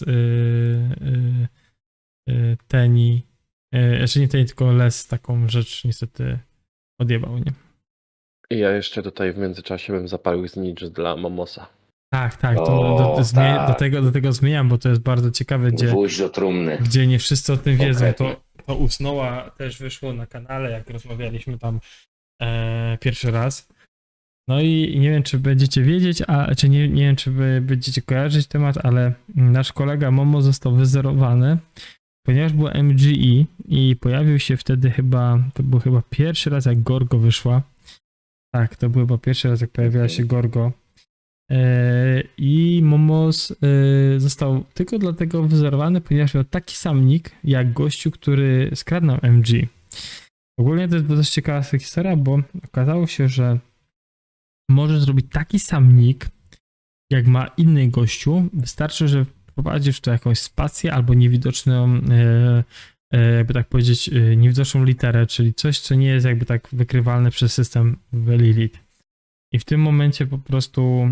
Speaker 1: Teni, jeszcze nie Teni, tylko Les taką rzecz niestety odjebał, nie?
Speaker 2: I ja jeszcze tutaj w międzyczasie bym zapalił znicz dla Momosa.
Speaker 1: Tak, do tego zmieniam, bo to jest bardzo ciekawe, gdzie nie wszyscy o tym wiedzą. To u Snowa też wyszło na kanale, jak rozmawialiśmy tam pierwszy raz. No i nie wiem, czy będziecie wiedzieć, czy nie wiem, czy wy będziecie kojarzyć temat, ale nasz kolega Momo został wyzerowany, ponieważ było MGE i pojawił się wtedy to był chyba pierwszy raz, jak Gorgo wyszła. Tak, to był chyba pierwszy raz, jak pojawiła się Gorgo. I Momos został tylko dlatego wyzerowany, ponieważ miał taki sam nick, jak gościu, który skradł nam MG. Ogólnie to jest dość ciekawa historia, bo okazało się, że może zrobić taki sam nick, jak ma inny gościu. Wystarczy, że wprowadzisz tu jakąś spację albo niewidoczną, jakby tak powiedzieć, niewidoczną literę, czyli coś, co nie jest jakby tak wykrywalne przez system w Lilith. I w tym momencie po prostu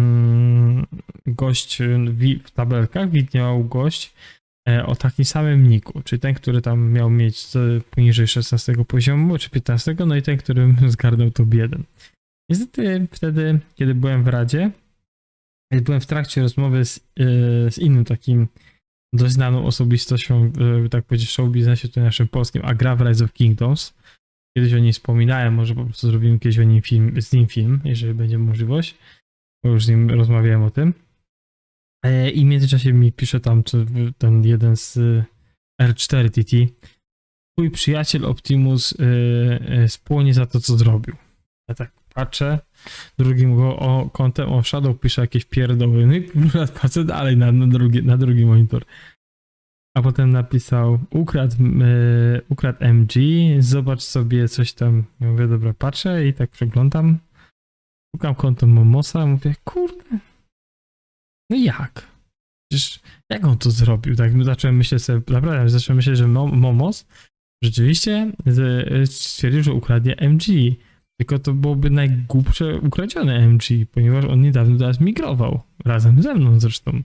Speaker 1: gość w tabelkach widniał gość o takim samym niku, czyli ten, który tam miał mieć poniżej 16 poziomu, czy 15, no i ten, który zgarnął top 1. Niestety wtedy, kiedy byłem w Radzie, byłem w trakcie rozmowy z innym takim dość znaną osobistością, tak powiedzieć, w show biznesie tutaj naszym polskim, a gra w Rise of Kingdoms. Kiedyś o niej wspominałem, może po prostu zrobimy kiedyś z nim film, jeżeli będzie możliwość, bo już z nim rozmawiałem o tym. I w międzyczasie mi pisze tam ten jeden z R4 TT. Twój przyjaciel Optimus spłonie za to, co zrobił. Ja tak patrzę, drugim kątem o Shadow pisze jakieś pierdoły. No i patrzę dalej na drugi monitor. A potem napisał, ukradł MG, zobacz sobie coś tam. Ja mówię, dobra, patrzę i tak przeglądam. Szukam konto Momosa, mówię, kurde, no jak? Przecież jak on to zrobił? Tak zacząłem myśleć sobie, naprawdę zacząłem myśleć, że Momos rzeczywiście stwierdził, że ukradnie MG. Tylko to byłoby najgłupsze ukradzione MG, ponieważ on niedawno teraz migrował. Razem ze mną zresztą.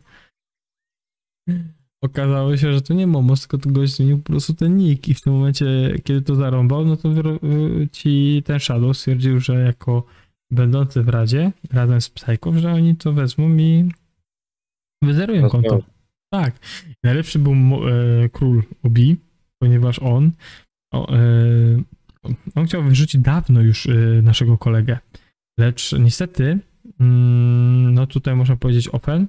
Speaker 1: Okazało się, że to nie Momos, tylko to gość zmienił po prostu ten nick i w tym momencie, kiedy to zarąbał, no to ten Shadow stwierdził, że jako będący w Radzie, razem z Psycho, że oni to wezmą i wyzerują konto. Tak. Najlepszy był król Obi, ponieważ on chciał wyrzucić dawno już naszego kolegę. Lecz niestety, no tutaj można powiedzieć open,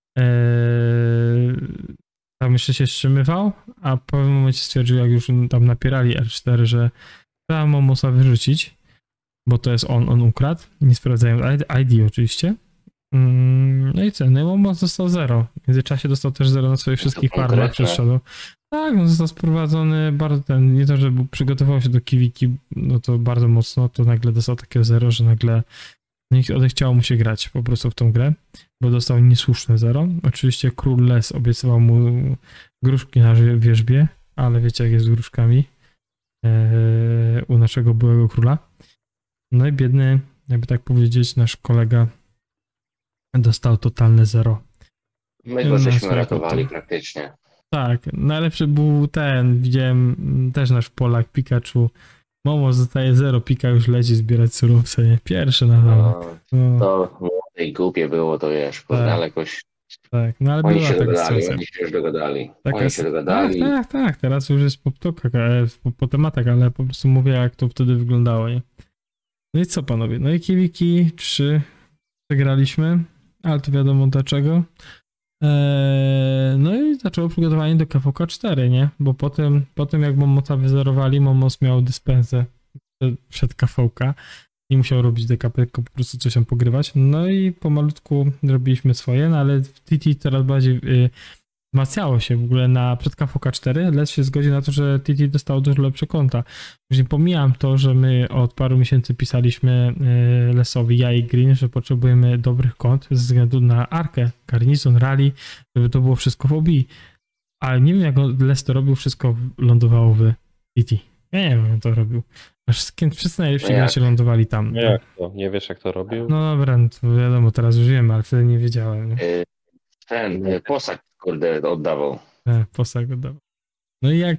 Speaker 1: tam jeszcze się wstrzymywał, a w pewnym momencie stwierdził, jak już tam napierali R4, że trzeba Momosa wyrzucić, bo to jest on ukradł, nie sprawdzając ID oczywiście. No i co? No i Momos dostał 0. W międzyczasie dostał też 0 na swoich wszystkich farmach przez Shadow. Tak, on został sprowadzony bardzo nie to, że przygotował się do Kiwiki, no to bardzo mocno, to nagle dostał takie 0, że nagle nie odechciało mu się grać po prostu w tą grę, bo dostał niesłuszne 0. Oczywiście król Les obiecywał mu gruszki na wierzbie, ale wiecie jak jest z gruszkami u naszego byłego króla. No i biedny, jakby tak powiedzieć, nasz kolega dostał totalne 0.
Speaker 3: My go żeśmy ratowali praktycznie.
Speaker 1: Tak, najlepszy był widziałem też nasz Polak Pikachu. Momo zostaje 0, Pika już leci zbierać surowce, nie? Pierwszy na dole.
Speaker 3: To młode i głupie było, to wiesz, ale jakoś...
Speaker 1: Tak, no ale
Speaker 3: oni się dogadali,
Speaker 1: Tak, teraz już jest po tematach, ale po prostu mówię, jak to wtedy wyglądało, nie? No i co panowie? No i Kiwiki 3 przegraliśmy, ale to wiadomo dlaczego. No i zaczęło przygotowanie do KVK 4, nie? Bo potem jak Momosa wyzerowali, Momos miał dyspensę przed KVK i musiał robić DKP, tylko po prostu coś tam pogrywać. No i pomalutku zrobiliśmy swoje, no ale w TT coraz bardziej wzmacniało się w ogóle przed KVK 4, Les się zgodził na to, że TT dostało dużo lepsze konta. Już nie pomijam to, że my od paru miesięcy pisaliśmy Lesowi, ja i Green, że potrzebujemy dobrych kont ze względu na Arkę, Garnizon, Rally, żeby to było wszystko w OBI. Ale nie wiem, jak Les to robił, wszystko lądowało w TT. Ja nie wiem, jak to robił. Aż wszyscy najlepsi gracze lądowali tam.
Speaker 2: No jak to? Nie wiesz, jak to robił?
Speaker 1: No dobra, no to wiadomo, teraz już wiemy, ale wtedy nie wiedziałem. Nie?
Speaker 3: Ten posag, kurde, oddawał.
Speaker 1: Posag oddawał. No i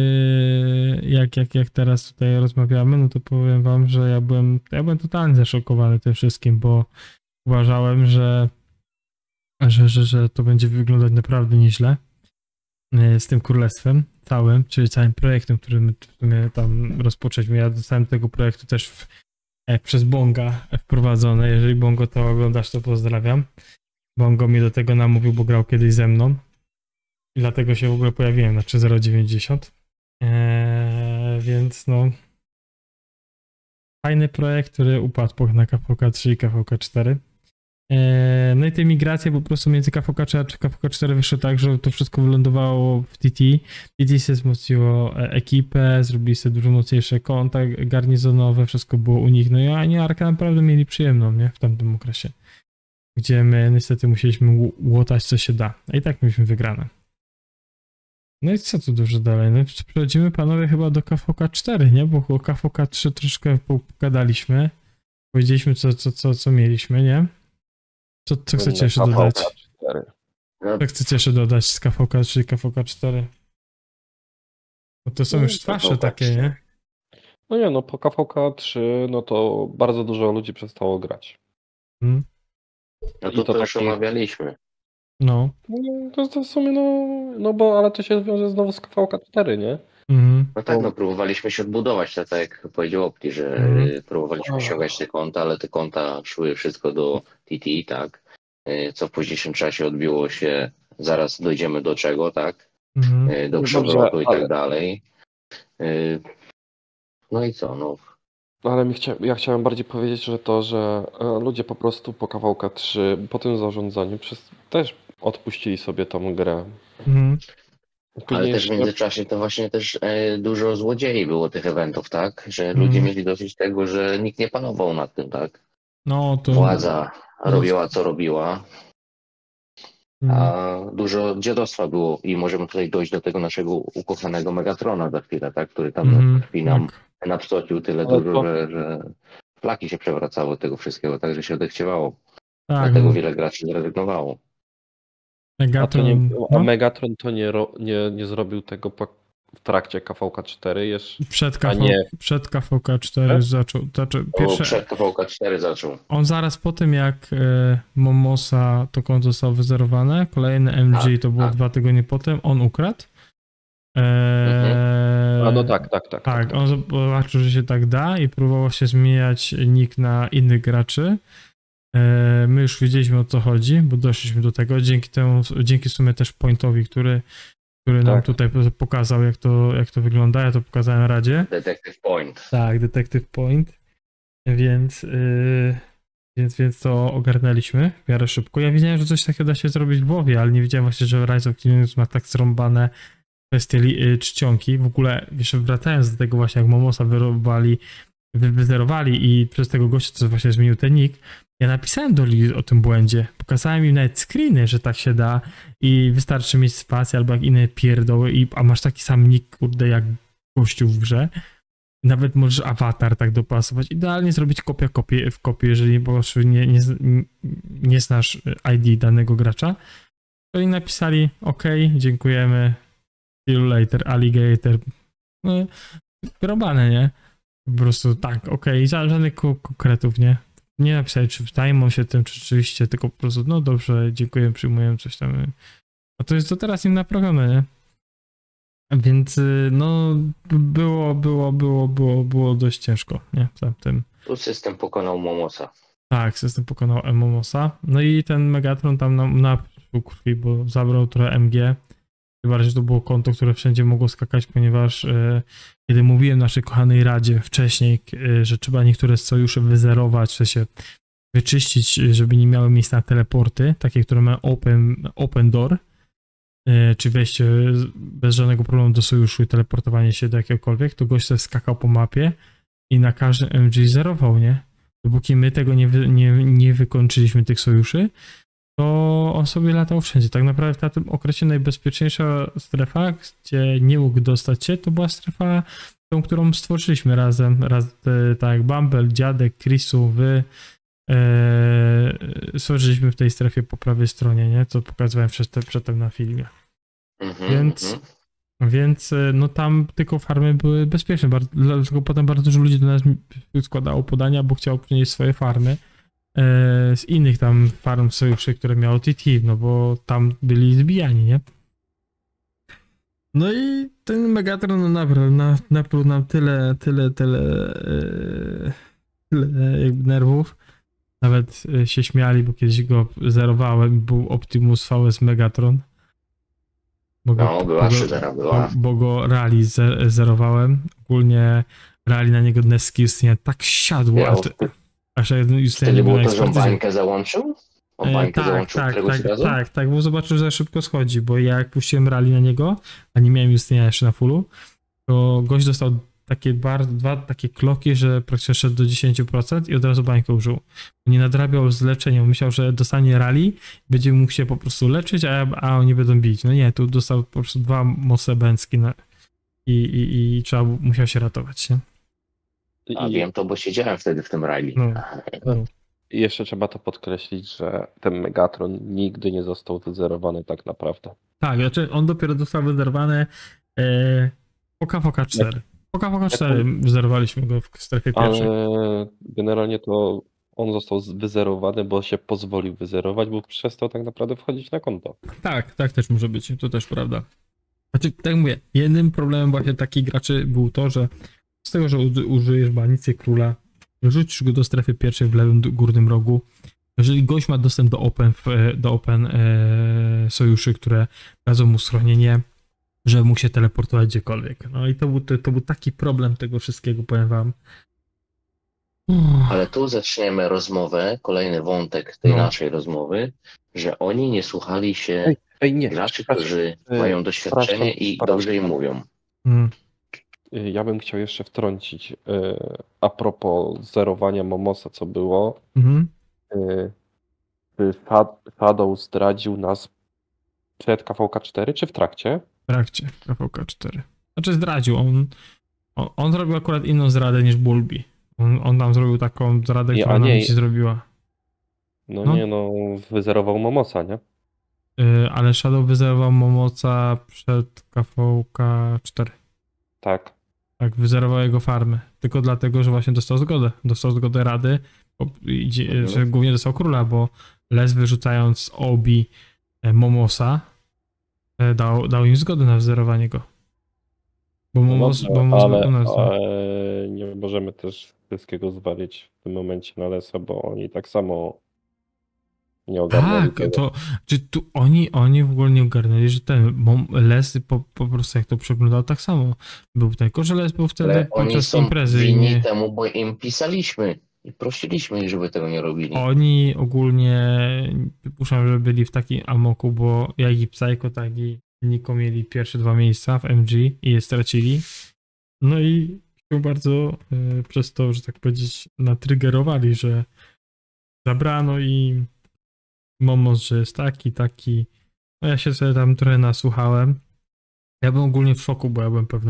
Speaker 1: jak teraz tutaj rozmawiamy, no to powiem wam, że ja byłem totalnie zaszokowany tym wszystkim, bo uważałem, że to będzie wyglądać naprawdę nieźle z tym królestwem całym, czyli całym projektem, który my w sumie tam rozpoczęliśmy. Ja dostałem tego projektu też przez Bonga wprowadzone. Jeżeli Bongo to oglądasz, to pozdrawiam. Bongo mnie do tego namówił, bo grał kiedyś ze mną. I dlatego się w ogóle pojawiłem na 3090. Więc no... Fajny projekt, który upadł na KVK 3 i KVK 4. No i te migracje po prostu między KVK 3 a KVK 4 wyszło tak, że to wszystko wylądowało w TT. TT się wzmocniło ekipę, zrobili sobie dużo mocniejsze konta garnizonowe, wszystko było u nich. No i oni Arkę naprawdę mieli przyjemną, nie? W tamtym okresie. Gdzie my niestety musieliśmy łotać co się da. A i tak mieliśmy wygrane. No i co tu dużo dalej? No przechodzimy panowie chyba do KVK 4, nie? Bo o KVK 3 troszkę pogadaliśmy. Powiedzieliśmy co mieliśmy, nie? Co chcecie jeszcze dodać? Co chcecie jeszcze dodać z KVK 3 i KVK 4? Bo to są już twarze takie, nie?
Speaker 2: No nie, no po KVK 3, no to bardzo dużo ludzi przestało grać.
Speaker 3: No to już omawialiśmy.
Speaker 1: No.
Speaker 2: To w sumie, no bo, ale to się wiąże znowu z KVK4, nie?
Speaker 3: No tak, no próbowaliśmy się odbudować, tak jak powiedział Opti, że próbowaliśmy ściągać te konta, ale te konta szły wszystko do TTI, tak? Co w późniejszym czasie odbiło się, zaraz dojdziemy do czego, tak? Do przewrotu i tak dalej. No i co, no.
Speaker 2: Ale ja chciałem bardziej powiedzieć, że ludzie po prostu po kawałka 3, po tym zarządzaniu też odpuścili sobie tą grę.
Speaker 3: Ale też w międzyczasie to właśnie też dużo złodziei było tych eventów, tak? Że ludzie mieli dosyć tego, że nikt nie panował nad tym, tak?
Speaker 1: No, to...
Speaker 3: Władza robiła co robiła, a dużo dziadostwa było i możemy tutaj dojść do tego naszego ukochanego Megatrona za chwilę, tak? Który tam krwi nam napsocił tyle dużo, że flaki się przewracały tego wszystkiego, tak, że się odechciewało. Dlatego wiele graczy zrezygnowało.
Speaker 2: Megatron to nie zrobił tego w trakcie KVK4 jeszcze?
Speaker 1: Przed KVK4 zaczął.
Speaker 3: Przed KVK4 zaczął.
Speaker 1: On zaraz po tym, jak Momosa to konto zostało wyzerowane, kolejny MG to było 2 tygodnie potem, on ukradł.
Speaker 2: No tak.
Speaker 1: Tak, on zobaczył, że się tak da i próbował się zmieniać nick na innych graczy. My już wiedzieliśmy, o co chodzi, bo doszliśmy do tego, dzięki w sumie też Pointowi, który nam tutaj pokazał, jak to wygląda. Ja to pokazałem Radzie.
Speaker 3: Detective Point.
Speaker 1: Tak, Detective Point. Więc to ogarnęliśmy w miarę szybko. Ja wiedziałem, że coś takiego da się zrobić w WoWie, ale nie wiedziałem właśnie, że Rise of Kingdoms ma tak zrąbane kwestie czcionki. W ogóle, jeszcze wracając do tego właśnie, jak Momosa wyzerowali i przez tego gościa, co właśnie zmienił ten nick, ja napisałem do Lili o tym błędzie. Pokazałem im nawet screeny, że tak się da i wystarczy mieć spację albo jak inne pierdoły, a masz taki sam nick, kurde, jak gościu w grze. Nawet możesz awatar tak dopasować. Idealnie zrobić kopię w kopii, jeżeli po prostu nie znasz ID danego gracza. To i napisali, OK, dziękujemy, see you later, alligator. No, wyrobane, nie? Po prostu tak, okej, żadnych konkretów, nie? Nie napisali, czy zajmą się tym, czy rzeczywiście, tylko po prostu, no dobrze, dziękuję, przyjmuję coś tam. A to jest to teraz im naprawione, nie? Więc no, było dość ciężko, nie? Tym.
Speaker 3: Tu system pokonał Momosa.
Speaker 1: Tak, system pokonał Momosa. No i ten Megatron tam na krwi, bo zabrał trochę MG. Tym bardziej, że to było konto, które wszędzie mogło skakać, ponieważ kiedy mówiłem naszej kochanej Radzie wcześniej, że trzeba niektóre sojusze wyzerować, w sensie wyczyścić, żeby nie miały miejsca na teleporty, takie, które mają open door, czy wejście bez żadnego problemu do sojuszu i teleportowanie się do jakiegokolwiek, to gość sobie skakał po mapie i na każdym MG zerował, nie? Dopóki my tego nie wykończyliśmy tych sojuszy, to on sobie latał wszędzie. Tak naprawdę w tym okresie najbezpieczniejsza strefa, gdzie nie mógł dostać się, to była strefa tą, którą stworzyliśmy razem. Tak jak Bumble, Dziadek, Chrisu, wy stworzyliśmy w tej strefie po prawej stronie, nie? Co pokazywałem przedtem na filmie. Więc no tam tylko farmy były bezpieczne. Dlatego potem bardzo dużo ludzi do nas składało podania, bo chciało przynieść swoje farmy z innych tam farm sojuszy, które miało TT, no bo tam byli zbijani, nie? No i ten Megatron naprół nam tyle jakby nerwów. Nawet się śmiali, bo kiedyś go zerowałem, był Optimus VS Megatron. Bo go rally zerowałem. Ogólnie rally na niego deski Justynia tak siadło, aż Justynia nie
Speaker 3: było to, że on bańkę załączył?
Speaker 1: Tak, bo zobaczył, że szybko schodzi, bo ja jak puściłem rally na niego, a nie miałem Justynia jeszcze na fullu, to gość dostał takie dwa takie kloki, że praktycznie szedł do 10% i od razu bańkę użył. Nie nadrabiał z leczeniem, myślał, że dostanie rally, będzie mógł się po prostu leczyć, a oni będą bić. No nie, tu dostał po prostu 2 mocne bęcki i musiał się ratować, nie?
Speaker 3: Wiem to, bo siedziałem wtedy w tym rally.
Speaker 2: I jeszcze trzeba to podkreślić, że ten Megatron nigdy nie został wyzerowany tak naprawdę.
Speaker 1: Tak, znaczy on dopiero został wyzerowany po KVK4. Po KVK4 wyzerowaliśmy go w strefie pierwszej.
Speaker 2: Ale generalnie to on został wyzerowany, bo się pozwolił wyzerować, bo przestał tak naprawdę wchodzić na konto.
Speaker 1: Tak, tak też może być, to też prawda. Znaczy, tak jak mówię, jednym problemem właśnie takich graczy był to, że z tego, że użyjesz banicy króla, rzucisz go do strefy pierwszej w lewym górnym rogu, jeżeli gość ma dostęp do open sojuszy, które dadzą mu schronienie, żeby mógł się teleportować gdziekolwiek. No i to był taki problem tego wszystkiego, powiem wam.
Speaker 3: Ale tu zaczniemy rozmowę, kolejny wątek tej naszej rozmowy, że oni nie słuchali się
Speaker 2: nie,
Speaker 3: graczy, którzy mają doświadczenie i dobrze im mówią.
Speaker 2: Ja bym chciał jeszcze wtrącić a propos zerowania Momosa, co było. Shadow zdradził nas przed KVK 4 czy w trakcie?
Speaker 1: W trakcie KVK 4. Znaczy zdradził, on zrobił akurat inną zradę niż Bulbi. On tam zrobił taką zradę, która nam się zrobiła.
Speaker 2: No, wyzerował Momosa, nie?
Speaker 1: Ale Shadow wyzerował Momosa przed KVK 4.
Speaker 2: Tak.
Speaker 1: Tak, wyzerował jego farmy. Tylko dlatego, że właśnie dostał zgodę. Dostał zgodę rady, że głównie dostał króla, bo Les wyrzucając z Obi Momosa dał im zgodę na wyzerowanie go. Bo Momos
Speaker 2: ale nie możemy też wszystkiego zwalić w tym momencie na Lesa, bo oni tak samo nie ogarnęli
Speaker 1: tego. To czy tu oni w ogóle nie ogarnęli, że ten Les po prostu jak to przeglądał tak samo. Był tylko, że Les był wtedy podczas imprezy.
Speaker 3: Oni są winni temu, bo im pisaliśmy i prosiliśmy ich, żeby tego nie robili.
Speaker 1: Oni ogólnie, przypuszczam, że byli w takim amoku, bo jak i Psycho, tak i Niko mieli pierwsze 2 miejsca w MG i je stracili. No i się bardzo przez to, że tak powiedzieć, natrygerowali, że zabrano i Momos, że jest taki. No ja się sobie tam trochę nasłuchałem. Ja byłem ogólnie w szoku, bo ja byłem pewny,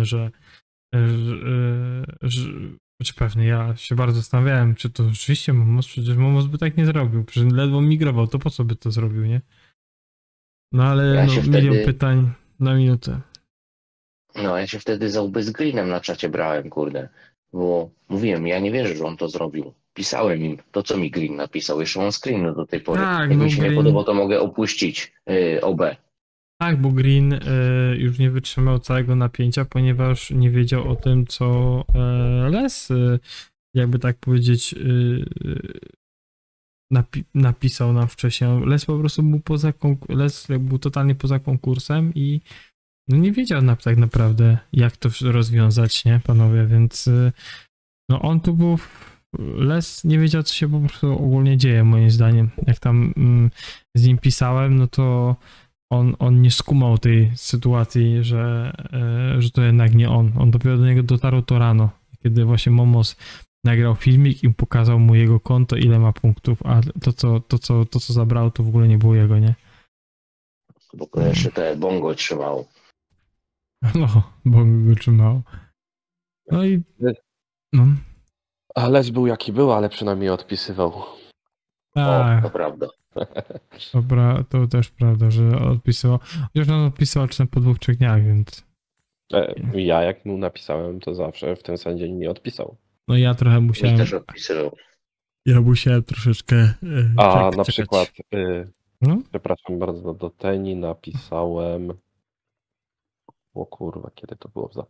Speaker 1: czy pewnie, ja się bardzo zastanawiałem, czy to rzeczywiście Momos, przecież Momos by tak nie zrobił, przecież ledwo migrował, to po co by to zrobił, nie? No ale milion pytań na minutę.
Speaker 3: No, ja się wtedy za łby z Greenem na czacie brałem, kurde. Bo mówiłem, ja nie wierzę, że on to zrobił. Pisałem im to, co mi Green napisał. Jeszcze mam screeny do tej pory.
Speaker 1: Tak,
Speaker 3: jak mi się nie podoba, to mogę opuścić OB.
Speaker 1: Tak, bo Green już nie wytrzymał całego napięcia, ponieważ nie wiedział o tym, co Les, jakby tak powiedzieć, napisał nam wcześniej. Les po prostu był był totalnie poza konkursem i no nie wiedział tak naprawdę, jak to rozwiązać, nie, panowie, więc no on tu był, Les nie wiedział, co się po prostu ogólnie dzieje, moim zdaniem. Jak tam z nim pisałem, no to on nie skumał tej sytuacji, że to jednak nie on. On dopiero do niego dotarł to rano, kiedy właśnie Momos nagrał filmik i pokazał mu jego konto, ile ma punktów, a to co zabrał, to w ogóle nie było jego, nie?
Speaker 3: Bo jeszcze te bongo trzymało.
Speaker 1: No, bongo go trzymało. No i... No.
Speaker 2: A Les był jaki był, ale przynajmniej odpisywał.
Speaker 1: Tak.
Speaker 3: To prawda.
Speaker 1: To też prawda, że odpisywał. Chociaż on odpisywał czasem po 2-3 dniach, więc...
Speaker 2: Ja jak mu napisałem, to zawsze w ten sam dzień mi odpisał.
Speaker 1: No ja trochę musiałem...
Speaker 3: Mi też odpisywał.
Speaker 1: Ja musiałem troszeczkę...
Speaker 2: na przykład...
Speaker 1: No?
Speaker 2: Przepraszam bardzo, do Teni napisałem... O kurwa, kiedy to było za...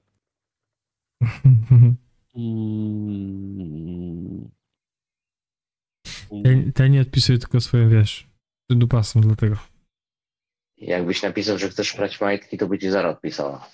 Speaker 1: Ten nie odpisuje tylko swoje, wiesz, dupasem, dlatego.
Speaker 3: Jakbyś napisał, że chcesz prać majtki, to by ci zaraz odpisała.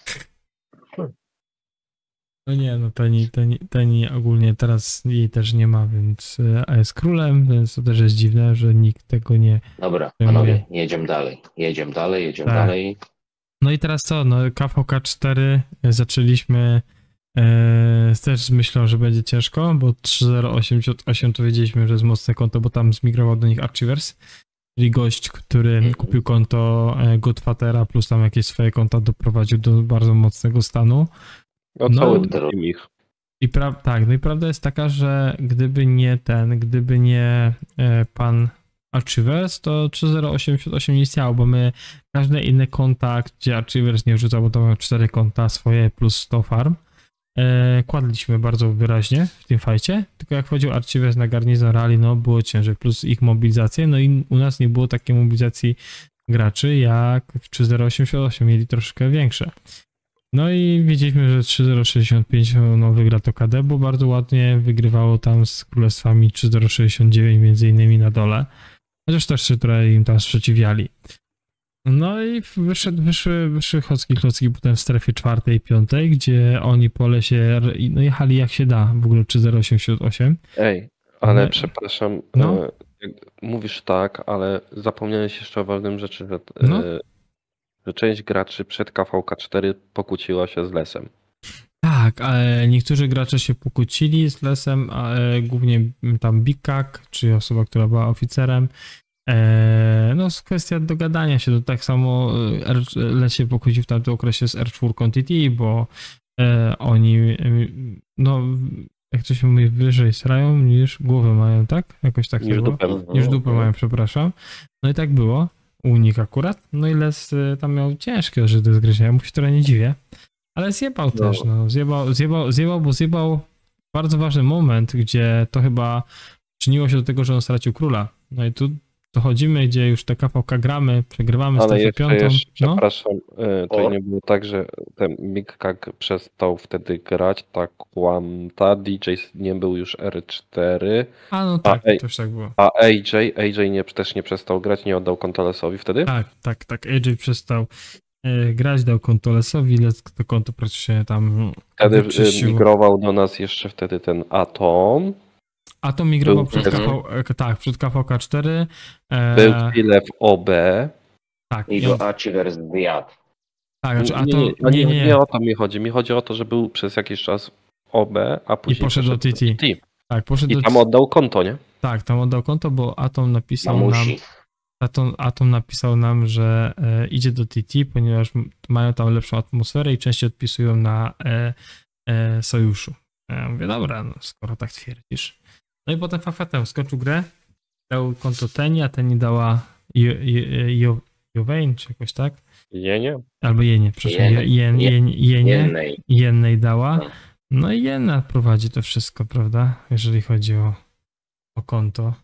Speaker 1: No nie, no Teni ogólnie teraz jej też nie ma, więc a jest królem, więc to też jest dziwne, że nikt tego nie...
Speaker 3: Dobra, panowie, jedziemy dalej.
Speaker 1: No i teraz co, no KVK 4 zaczęliśmy też z myślą, że będzie ciężko, bo 3088 to wiedzieliśmy, że jest mocne konto, bo tam zmigrował do nich Archivers, czyli gość, który kupił konto Godfathera plus tam jakieś swoje konta doprowadził do bardzo mocnego stanu. I prawda jest taka, że gdyby nie pan Archivers, to 3088 nie istniało, bo my każde inne konta, gdzie Archivers nie wrzucał, bo to mają 4 konta swoje plus 100 farm, kładliśmy bardzo wyraźnie w tym fajcie, tylko jak wchodził Archivers na garnizon Rally, no było ciężej, plus ich mobilizację, no i u nas nie było takiej mobilizacji graczy jak w 3088, mieli troszkę większe. No i wiedzieliśmy, że 3065 no, wygra to KD, bo bardzo ładnie wygrywało tam z królestwami 3069 między innymi na dole, chociaż też się trochę im tam sprzeciwiali. No i wyszły chocki potem w strefie 4. i 5., gdzie oni po lesie no jechali jak się da, w ogóle 3088.
Speaker 2: Ej, ale przepraszam, mówisz tak, ale zapomniałeś jeszcze o ważnym rzeczy, że część graczy przed KVK4 pokłóciła się z lesem.
Speaker 1: Tak, ale niektórzy gracze się pokłócili z lesem, głównie tam Bikak, czyli osoba, która była oficerem. No, kwestia dogadania się, to tak samo Les się pokłócił w tamtym okresie z R4 TT, bo oni, no, jak to się mówi, wyżej srają niż głowę mają, tak? Jakoś tak
Speaker 2: Niż dupę.
Speaker 1: Niż dupę mają, przepraszam. No i tak było, u nich akurat. No i Les tam miał ciężkie orzechy do zgryzienia, mu się trochę nie dziwię. Ale zjebał też, no. Zjebał, bo zjebał bardzo ważny moment, gdzie to chyba przyczyniło się do tego, że on stracił króla. No i tu dochodzimy, gdzie już te KVK gramy, przegrywamy z
Speaker 2: Ale
Speaker 1: piątą.
Speaker 2: przepraszam, to nie było tak, że ten Mikak przestał wtedy grać, ta Kłamta, DJ nie był już R4.
Speaker 1: A no tak, też tak było.
Speaker 2: A AJ też nie przestał grać, nie oddał Kontolesowi wtedy?
Speaker 1: Tak, AJ przestał grać, dał konto Lesowi, to konto praktycznie tam
Speaker 2: wtedy migrował do nas jeszcze wtedy ten Atom.
Speaker 1: Atom migrował przed KVK4.
Speaker 2: Był chwilę w OB.
Speaker 1: Tak.
Speaker 3: I do Archivers zjadł.
Speaker 1: Tak, znaczy
Speaker 2: nie o to mi chodzi. Mi chodzi o to, że był przez jakiś czas OB, a później
Speaker 1: i poszedł do TT. Tak, poszedł
Speaker 2: I tam oddał konto, nie?
Speaker 1: Tak, tam oddał konto, bo Atom napisał Atom napisał nam, że idzie do TT, ponieważ mają tam lepszą atmosferę i częściej odpisują na sojuszu. Ja mówię, dobra, no, skoro tak twierdzisz. No i potem Fafatem skończył grę, dał konto Teni, a Teni dała Jovein, czy jakoś tak?
Speaker 2: Jenie?
Speaker 1: Albo Jenie, przepraszam, Jennej dała. No i Jenna prowadzi to wszystko, prawda? Jeżeli chodzi o konto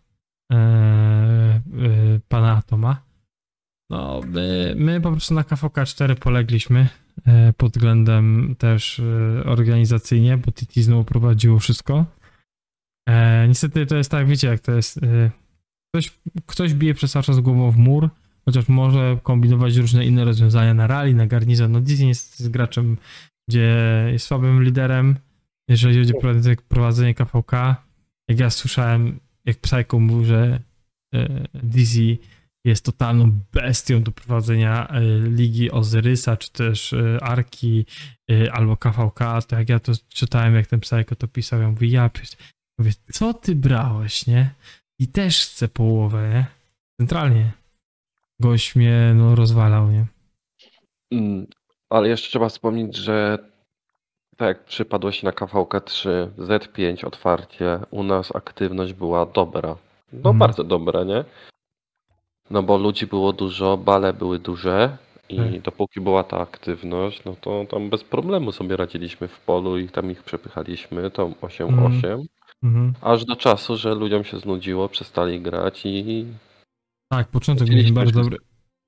Speaker 1: pana Atoma. No, my po prostu na KVK4 polegliśmy pod względem też organizacyjnie, bo TT znowu prowadziło wszystko. Niestety to jest tak, wiecie jak to jest. Ktoś bije przez cały czas głową w mur, chociaż może kombinować różne inne rozwiązania na rally, na garnizon. No Disney jest graczem, gdzie jest słabym liderem, jeżeli chodzi o prowadzenie KVK. Jak ja słyszałem, jak Psycho mówił, że Dizzy jest totalną bestią do prowadzenia Ligi Ozyrysa, czy też Arki, albo KVK, to jak ja to czytałem, jak ten Psycho to pisał, ja mówię, co ty brałeś, nie? I też chcę połowę, nie? Centralnie. Gość mnie, no, rozwalał, nie?
Speaker 2: Ale jeszcze trzeba wspomnieć, że tak jak przypadło się na KVK3, Z5 otwarcie, u nas aktywność była dobra. No bardzo dobra, nie? No bo ludzi było dużo, bale były duże i dopóki była ta aktywność, no to tam bez problemu sobie radziliśmy w polu i tam ich przepychaliśmy, tam 8-8. Aż do czasu, że ludziom się znudziło, przestali grać i...
Speaker 1: Tak, początek mieliśmy bardzo dobry.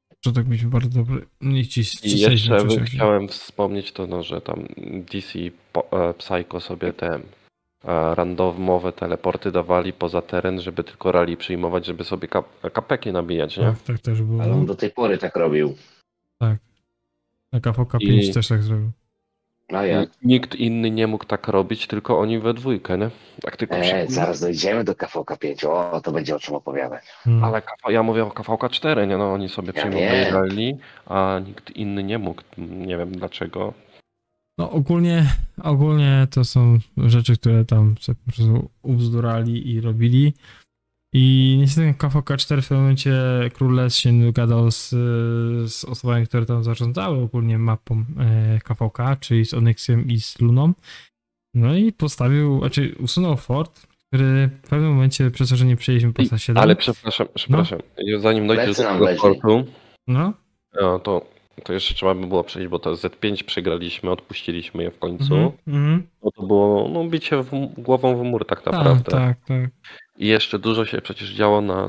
Speaker 2: I jeszcze chciałem wspomnieć to, no, że tam DC Psycho sobie te randomowe teleporty dawali poza teren, żeby tylko rally przyjmować, żeby sobie kapeki nabijać, nie?
Speaker 1: Tak też było.
Speaker 3: Ale on do tej pory tak robił.
Speaker 1: Tak. Na KVK5 też tak zrobił.
Speaker 3: A jak?
Speaker 2: Nikt inny nie mógł tak robić, tylko oni we dwójkę, nie? Tak tylko
Speaker 3: zaraz dojdziemy do KVK5, to będzie o czym opowiadać.
Speaker 2: Ale ja mówię o KVK4, nie? No oni sobie przyjmowali rally, a nikt inny nie mógł. Nie wiem dlaczego.
Speaker 1: No ogólnie to są rzeczy, które tam sobie po prostu ubzdurali i robili. I niestety KVK4 w tym momencie Król Les się dogadał z osobami, które tam zarządzały ogólnie mapą KVK, czyli z Onyxiem i z Luną. No i usunął fort, który w pewnym momencie, przez to, że nie przejęliśmy posta 7.
Speaker 2: Ale przepraszam, zanim dojdziesz do tego fortu, to to jeszcze trzeba by było przejść, bo to Z5 przegraliśmy, odpuściliśmy je w końcu. No to było bicie głową w mur tak naprawdę.
Speaker 1: Tak.
Speaker 2: I jeszcze dużo się przecież działo na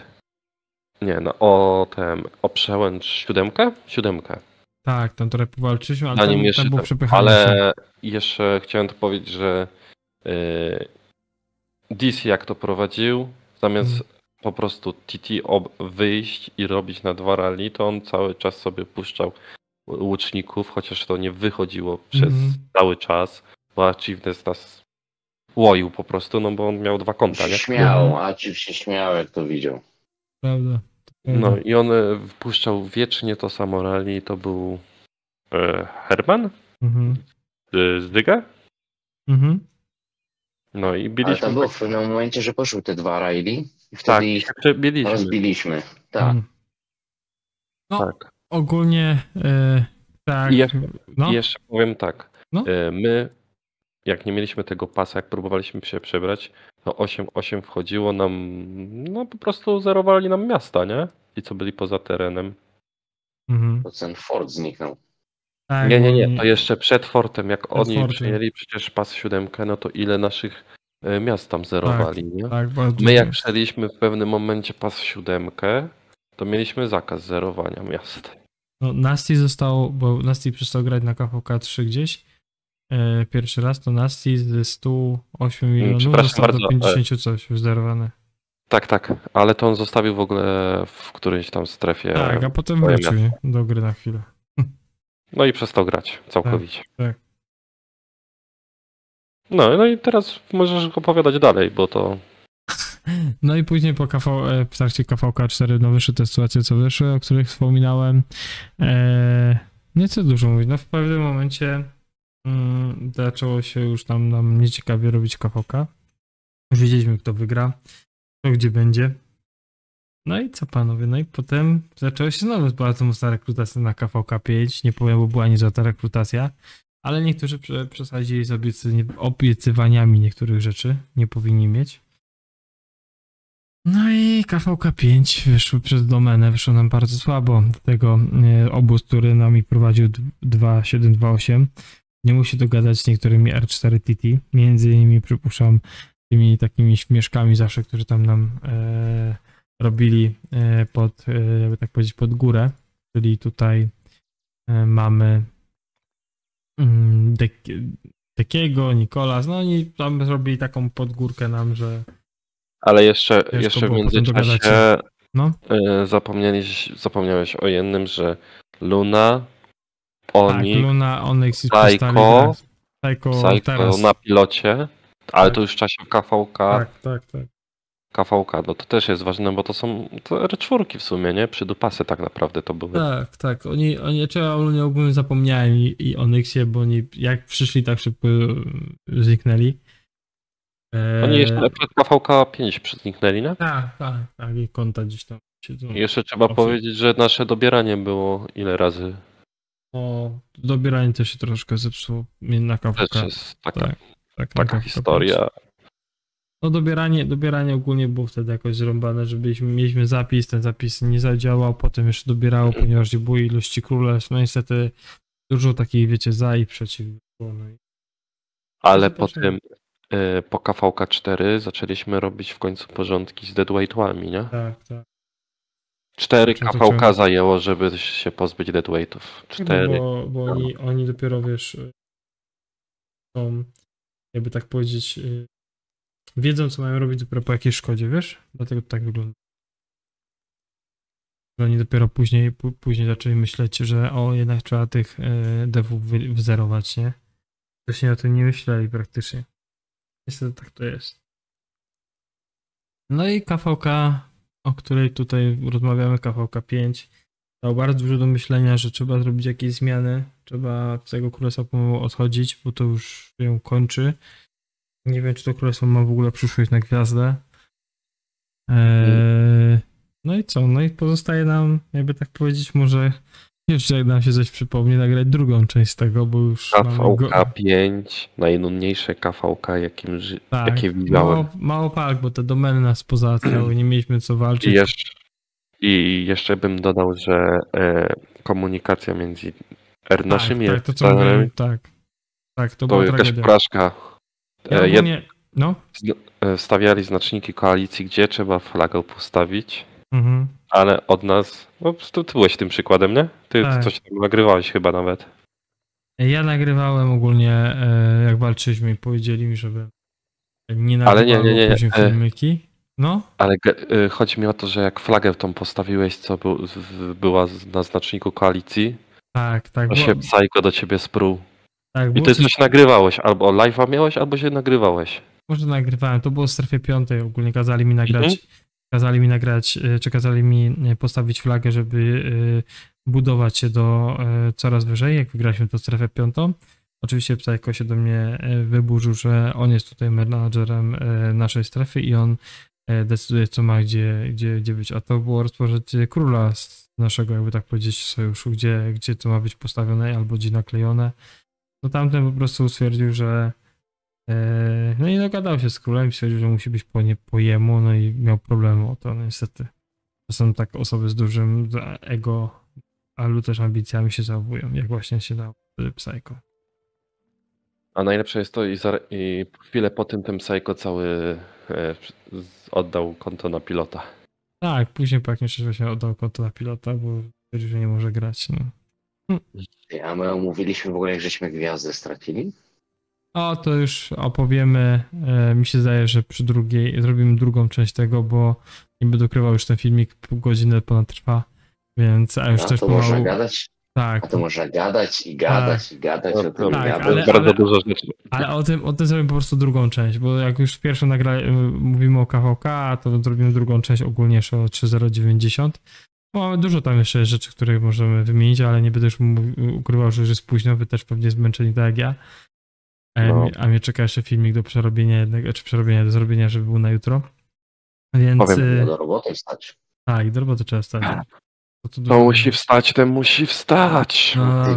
Speaker 2: o przełęcz 7? 7.
Speaker 1: Tak, tam trochę powalczyliśmy, ale
Speaker 2: Zanim
Speaker 1: tam
Speaker 2: jeszcze
Speaker 1: było przepychanie się.
Speaker 2: ale jeszcze chciałem to powiedzieć, że DC jak to prowadził, zamiast po prostu TT wyjść i robić na 2 rally, to on cały czas sobie puszczał łuczników, chociaż to nie wychodziło przez cały czas, bo Achievness nas łoił po prostu, no bo on miał 2 konta, nie?
Speaker 3: Śmiał, Achieve się śmiał, jak to widział.
Speaker 1: Prawda.
Speaker 2: No i on wpuszczał wiecznie to samo rally i to był Herman? Zdyga? No i biliśmy.
Speaker 3: Ale tam było w pewnym momencie, że poszły te 2 rally i wtedy ich rozbiliśmy. Tak.
Speaker 1: No,
Speaker 2: tak.
Speaker 1: Ogólnie tak.
Speaker 2: I jeszcze powiem tak. My, jak nie mieliśmy tego pasa, jak próbowaliśmy się przebrać, to 8-8 wchodziło nam, no po prostu zerowali nam miasta, nie? Ci, co byli poza terenem.
Speaker 3: To ten fort zniknął.
Speaker 1: Tak,
Speaker 2: nie. To jeszcze przed fortem, jak oni przejęli przecież pas 7, no to ile naszych miast tam zerowali, nie?
Speaker 1: Tak,
Speaker 2: my jak przejęliśmy w pewnym momencie pas 7, to mieliśmy zakaz zerowania miast.
Speaker 1: No, Nasty został, bo Nasty przestał grać na KVK 3 gdzieś. Pierwszy raz to Nasty ze 108 milionów został do 50 coś zerowany.
Speaker 2: Tak, ale to on zostawił w ogóle w którejś tam strefie.
Speaker 1: Tak, a potem wrócił do gry na chwilę.
Speaker 2: No i przestał grać całkowicie.
Speaker 1: Tak.
Speaker 2: No i teraz możesz opowiadać dalej, bo to...
Speaker 1: No i później w trakcie KVK 4 wyszły te sytuacje, co wyszły, o których wspominałem. Nie chcę dużo mówić. No w pewnym momencie zaczęło się już nam nieciekawie robić KVK. Już wiedzieliśmy, kto wygra, kto gdzie będzie. No i co panowie? No i potem zaczęła się znowu bardzo mocna rekrutacja na KVK 5. Nie powiem, bo była niezła rekrutacja, ale niektórzy przesadzili z obiecywaniami niektórych rzeczy. Nie powinni mieć. No i KVK 5 wyszły przez domenę, wyszło nam bardzo słabo. Do tego obóz, który nami prowadził 2728, nie musi dogadać z niektórymi R4 TT. Między innymi przypuszczam tymi takimi śmieszkami zawsze, którzy tam nam robili jakby tak powiedzieć, pod górę. Czyli tutaj mamy Dekiego, Nikolas, no oni tam zrobili taką podgórkę nam, że
Speaker 2: ale jeszcze w międzyczasie zapomniałeś o jednym, że Luna, Onyx,
Speaker 1: tak, Luna, Onyx i
Speaker 2: Psycho na pilocie, ale to już w czasie KVK.
Speaker 1: Tak.
Speaker 2: KVK, no to też jest ważne, bo to są R4 w sumie, nie? Przydupasy tak naprawdę to były.
Speaker 1: Tak. Oni o Lunie ogólnie zapomniałem i Onyxie, bo oni jak przyszli, tak szybko zniknęli.
Speaker 2: Oni jeszcze przed KVK 5 zniknęli, nie?
Speaker 1: Tak. I konta gdzieś tam siedzą.
Speaker 2: I jeszcze trzeba powiedzieć, że nasze dobieranie było ile razy?
Speaker 1: Dobieranie też się troszkę zepsuło na KVK.
Speaker 2: Też jest
Speaker 1: taka
Speaker 2: historia.
Speaker 1: No dobieranie ogólnie było wtedy jakoś zrąbane, że mieliśmy zapis, ten zapis nie zadziałał, potem jeszcze dobierało, ponieważ nie było ilości królestw. No niestety dużo takich, wiecie, za i przeciw było. No
Speaker 2: ale potem po KVK 4 zaczęliśmy robić w końcu porządki z deadweight'ami, nie?
Speaker 1: Tak.
Speaker 2: 4 KVK zajęło, żeby się pozbyć deadweight'ów. 4.
Speaker 1: Bo oni dopiero, wiesz, są, jakby tak powiedzieć, wiedzą, co mają robić dopiero po jakiejś szkodzie, wiesz? Dlatego to tak wygląda. Oni dopiero później zaczęli myśleć, że jednak trzeba tych devów wyzerować, nie? Wcześniej o tym nie myśleli praktycznie. Niestety tak to jest. No i KVK, o której tutaj rozmawiamy, KVK 5, dał bardzo dużo do myślenia, że trzeba zrobić jakieś zmiany, trzeba z tego królestwa pomału odchodzić, bo to już się kończy. Nie wiem, czy to królestwo ma w ogóle przyszłość na gwiazdę. No i co? No i pozostaje nam, jakby tak powiedzieć, może jeszcze jak nam się coś przypomni, nagrać drugą część tego, bo już
Speaker 2: KVK 5, najnudniejsze KVK, jakie widziałem.
Speaker 1: Mało palk, bo te domeny nas pozałatwiały, nie mieliśmy co walczyć.
Speaker 2: I jeszcze bym dodał, że komunikacja między naszymi
Speaker 1: Tak, to co mówiłem, tak, to była
Speaker 2: jakaś
Speaker 1: tragedia.
Speaker 2: porażka.
Speaker 1: Ja ogólnie, no.
Speaker 2: Stawiali znaczniki koalicji, gdzie trzeba flagę postawić,
Speaker 1: Mhm. ale
Speaker 2: od nas, no ty byłeś tym przykładem, nie? Ty
Speaker 1: Tak.
Speaker 2: coś tam nagrywałeś chyba nawet.
Speaker 1: Ja nagrywałem ogólnie, jak walczyliśmy i powiedzieli mi, żeby nie nagrywało później filmiki. No.
Speaker 2: Ale chodzi mi o to, że jak flagę tą postawiłeś, co była na znaczniku koalicji,
Speaker 1: tak.
Speaker 2: to się Psycho do ciebie spruł.
Speaker 1: Tak,
Speaker 2: i ty coś nagrywałeś, albo live'a miałeś, albo się nagrywałeś.
Speaker 1: Może nagrywałem, to było w strefie 5, ogólnie kazali mi nagrać, czy kazali mi postawić flagę, żeby budować się do coraz wyżej, jak wygraliśmy to strefę 5. Oczywiście Psycho się do mnie wyburzył, że on jest tutaj menadżerem naszej strefy i on decyduje, co ma gdzie być. A to było rozporządzenie króla z naszego, jakby tak powiedzieć, sojuszu, gdzie to ma być postawione albo gdzie naklejone. No tamten po prostu stwierdził, że no i dogadał się z królem i stwierdził, że musi być po jemu, no i miał problemy o to, no niestety. To są tak osoby z dużym ego, ale też ambicjami się zachowują, jak właśnie się dało Psycho.
Speaker 2: A najlepsze jest to i chwilę po tym ten Psycho cały oddał konto na pilota.
Speaker 1: Tak, później po jakimś czasie właśnie oddał konto na pilota, bo stwierdził, że nie może grać, no.
Speaker 3: A my omówiliśmy w ogóle, jak żeśmy gwiazdę stracili?
Speaker 1: O, to już opowiemy. Mi się zdaje, że przy drugiej zrobimy drugą część tego, bo nie będę ukrywał, już ten filmik pół godziny ponad trwa, więc a już też
Speaker 3: to
Speaker 1: pomału...
Speaker 3: można gadać?
Speaker 1: Tak.
Speaker 3: A to można gadać i gadać i gadać o tym.
Speaker 1: Tak,
Speaker 2: bardzo dużo rzeczy.
Speaker 1: Ale o tym zrobimy po prostu drugą część, bo jak już pierwszą mówimy o KVK, to zrobimy drugą część ogólnie jeszcze o 3090. Mamy dużo tam jeszcze rzeczy, które możemy wymienić, ale nie będę już ukrywał, że już jest późno, wy też pewnie zmęczeni tak jak ja. A mnie czeka jeszcze filmik do przerobienia do zrobienia, żeby był na jutro. Więc...
Speaker 3: do roboty wstać.
Speaker 1: Tak, do roboty trzeba wstać.
Speaker 2: To musi wstać, ten musi wstać.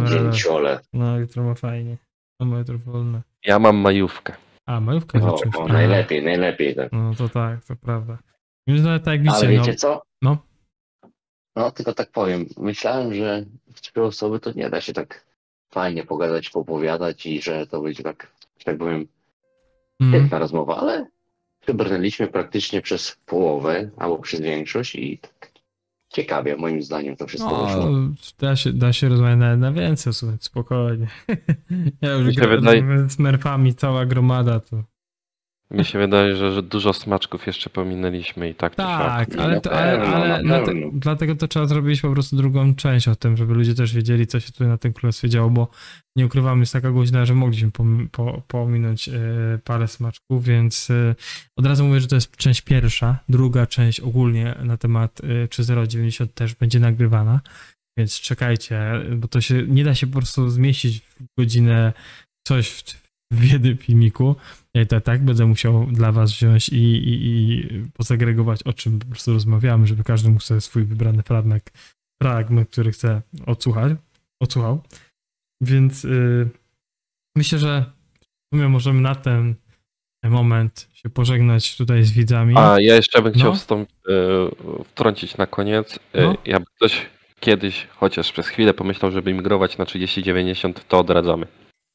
Speaker 1: No, jutro ma fajnie. No, jutro wolne.
Speaker 2: Ja mam majówkę.
Speaker 1: A, majówkę zacząć.
Speaker 3: Najlepiej. Tak.
Speaker 1: No to tak, to prawda. Już nawet tak widzicie,
Speaker 3: ale wiecie co?
Speaker 1: No.
Speaker 3: No, tylko tak powiem. Myślałem, że w 3 osoby to nie da się tak fajnie pogadać, popowiadać i że to będzie tak, że tak powiem, piękna rozmowa, ale przebrnęliśmy praktycznie przez połowę albo przez większość i tak ciekawie, moim zdaniem, to wszystko wyszło.
Speaker 1: Da się rozmawiać na więcej osób, spokojnie. Ja już grałem z Smurfami, cała gromada to.
Speaker 2: Mi się wydaje, że dużo smaczków jeszcze pominęliśmy i tak.
Speaker 1: Tak, dlatego to trzeba zrobić po prostu drugą część o tym, żeby ludzie też wiedzieli, co się tutaj na tym królestwie działo, bo nie ukrywamy, jest taka godzina, że mogliśmy pominąć parę smaczków, więc od razu mówię, że to jest część pierwsza. Druga część ogólnie na temat 3090 też będzie nagrywana, więc czekajcie, bo to się nie da się po prostu zmieścić w godzinę coś w jednym filmiku. Ja tak będę musiał dla was wziąć i posegregować, o czym po prostu rozmawiamy, żeby każdy mógł sobie swój wybrany fragment, który chce odsłuchał. Więc myślę, że w sumie możemy na ten moment się pożegnać tutaj z widzami.
Speaker 2: A ja jeszcze bym chciał wtrącić na koniec. Ja bym ktoś kiedyś, chociaż przez chwilę pomyślał, żeby migrować na 3090, to odradzamy.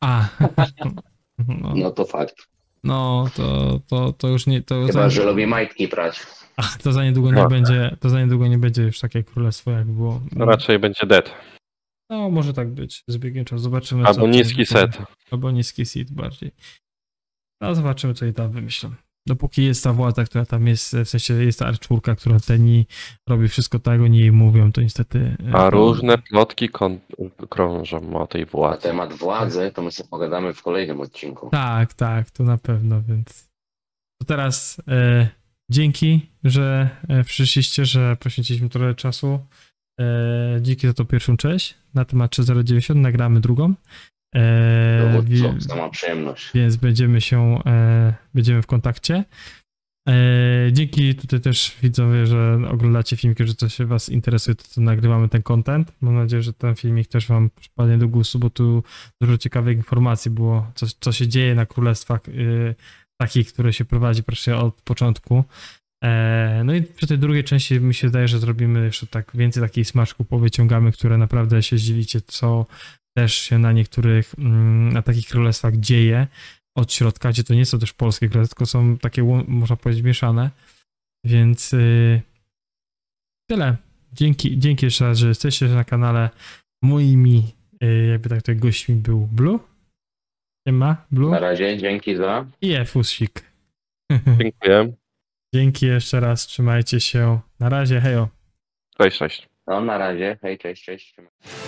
Speaker 3: No to fakt.
Speaker 1: No, to już nie...
Speaker 3: Chyba, że lubi majtki prać.
Speaker 1: To za niedługo nie będzie już takie królestwo, jak było.
Speaker 2: No raczej będzie dead.
Speaker 1: No, może tak być. Z biegiem czasu zobaczymy.
Speaker 2: Albo niski set.
Speaker 1: Albo niski set bardziej. No, zobaczymy, co i tam wymyślą. Dopóki jest ta władza, która tam jest, w sensie jest ta R4, która teni, robi wszystko tak, oni jej mówią, to niestety...
Speaker 2: A różne plotki krążą o tej władzy.
Speaker 3: Na temat władzy to my sobie pogadamy w kolejnym odcinku.
Speaker 1: Tak, to na pewno, więc... To teraz dzięki, że przyszliście, że poświęciliśmy trochę czasu. Dzięki za tą pierwszą część na temat 3090, nagramy drugą.
Speaker 3: Sama przyjemność.
Speaker 1: Więc będziemy w kontakcie. Dzięki tutaj też widzowie, że oglądacie filmiki, że to się was interesuje, to nagrywamy ten content. Mam nadzieję, że ten filmik też wam przypadnie do gustu, bo tu dużo ciekawych informacji było, co się dzieje na królestwach takich, które się prowadzi praktycznie od początku. No i przy tej drugiej części mi się wydaje, że zrobimy jeszcze tak więcej takich smaczków powyciągamy, które naprawdę się zdziwicie, co też się na niektórych, na takich królestwach dzieje od środka, gdzie to nie są też polskie królestwa, tylko są takie, można powiedzieć, mieszane. Więc tyle. Dzięki jeszcze raz, że jesteście na kanale. Moimi, jakby tak tutaj gośćmi był Blue. Siema, Blue.
Speaker 3: Na razie, dzięki za.
Speaker 1: I Efusik.
Speaker 2: Dziękuję.
Speaker 1: Dzięki jeszcze raz, trzymajcie się. Na razie, hejo.
Speaker 2: Cześć, cześć.
Speaker 3: No na razie, hej, cześć, cześć.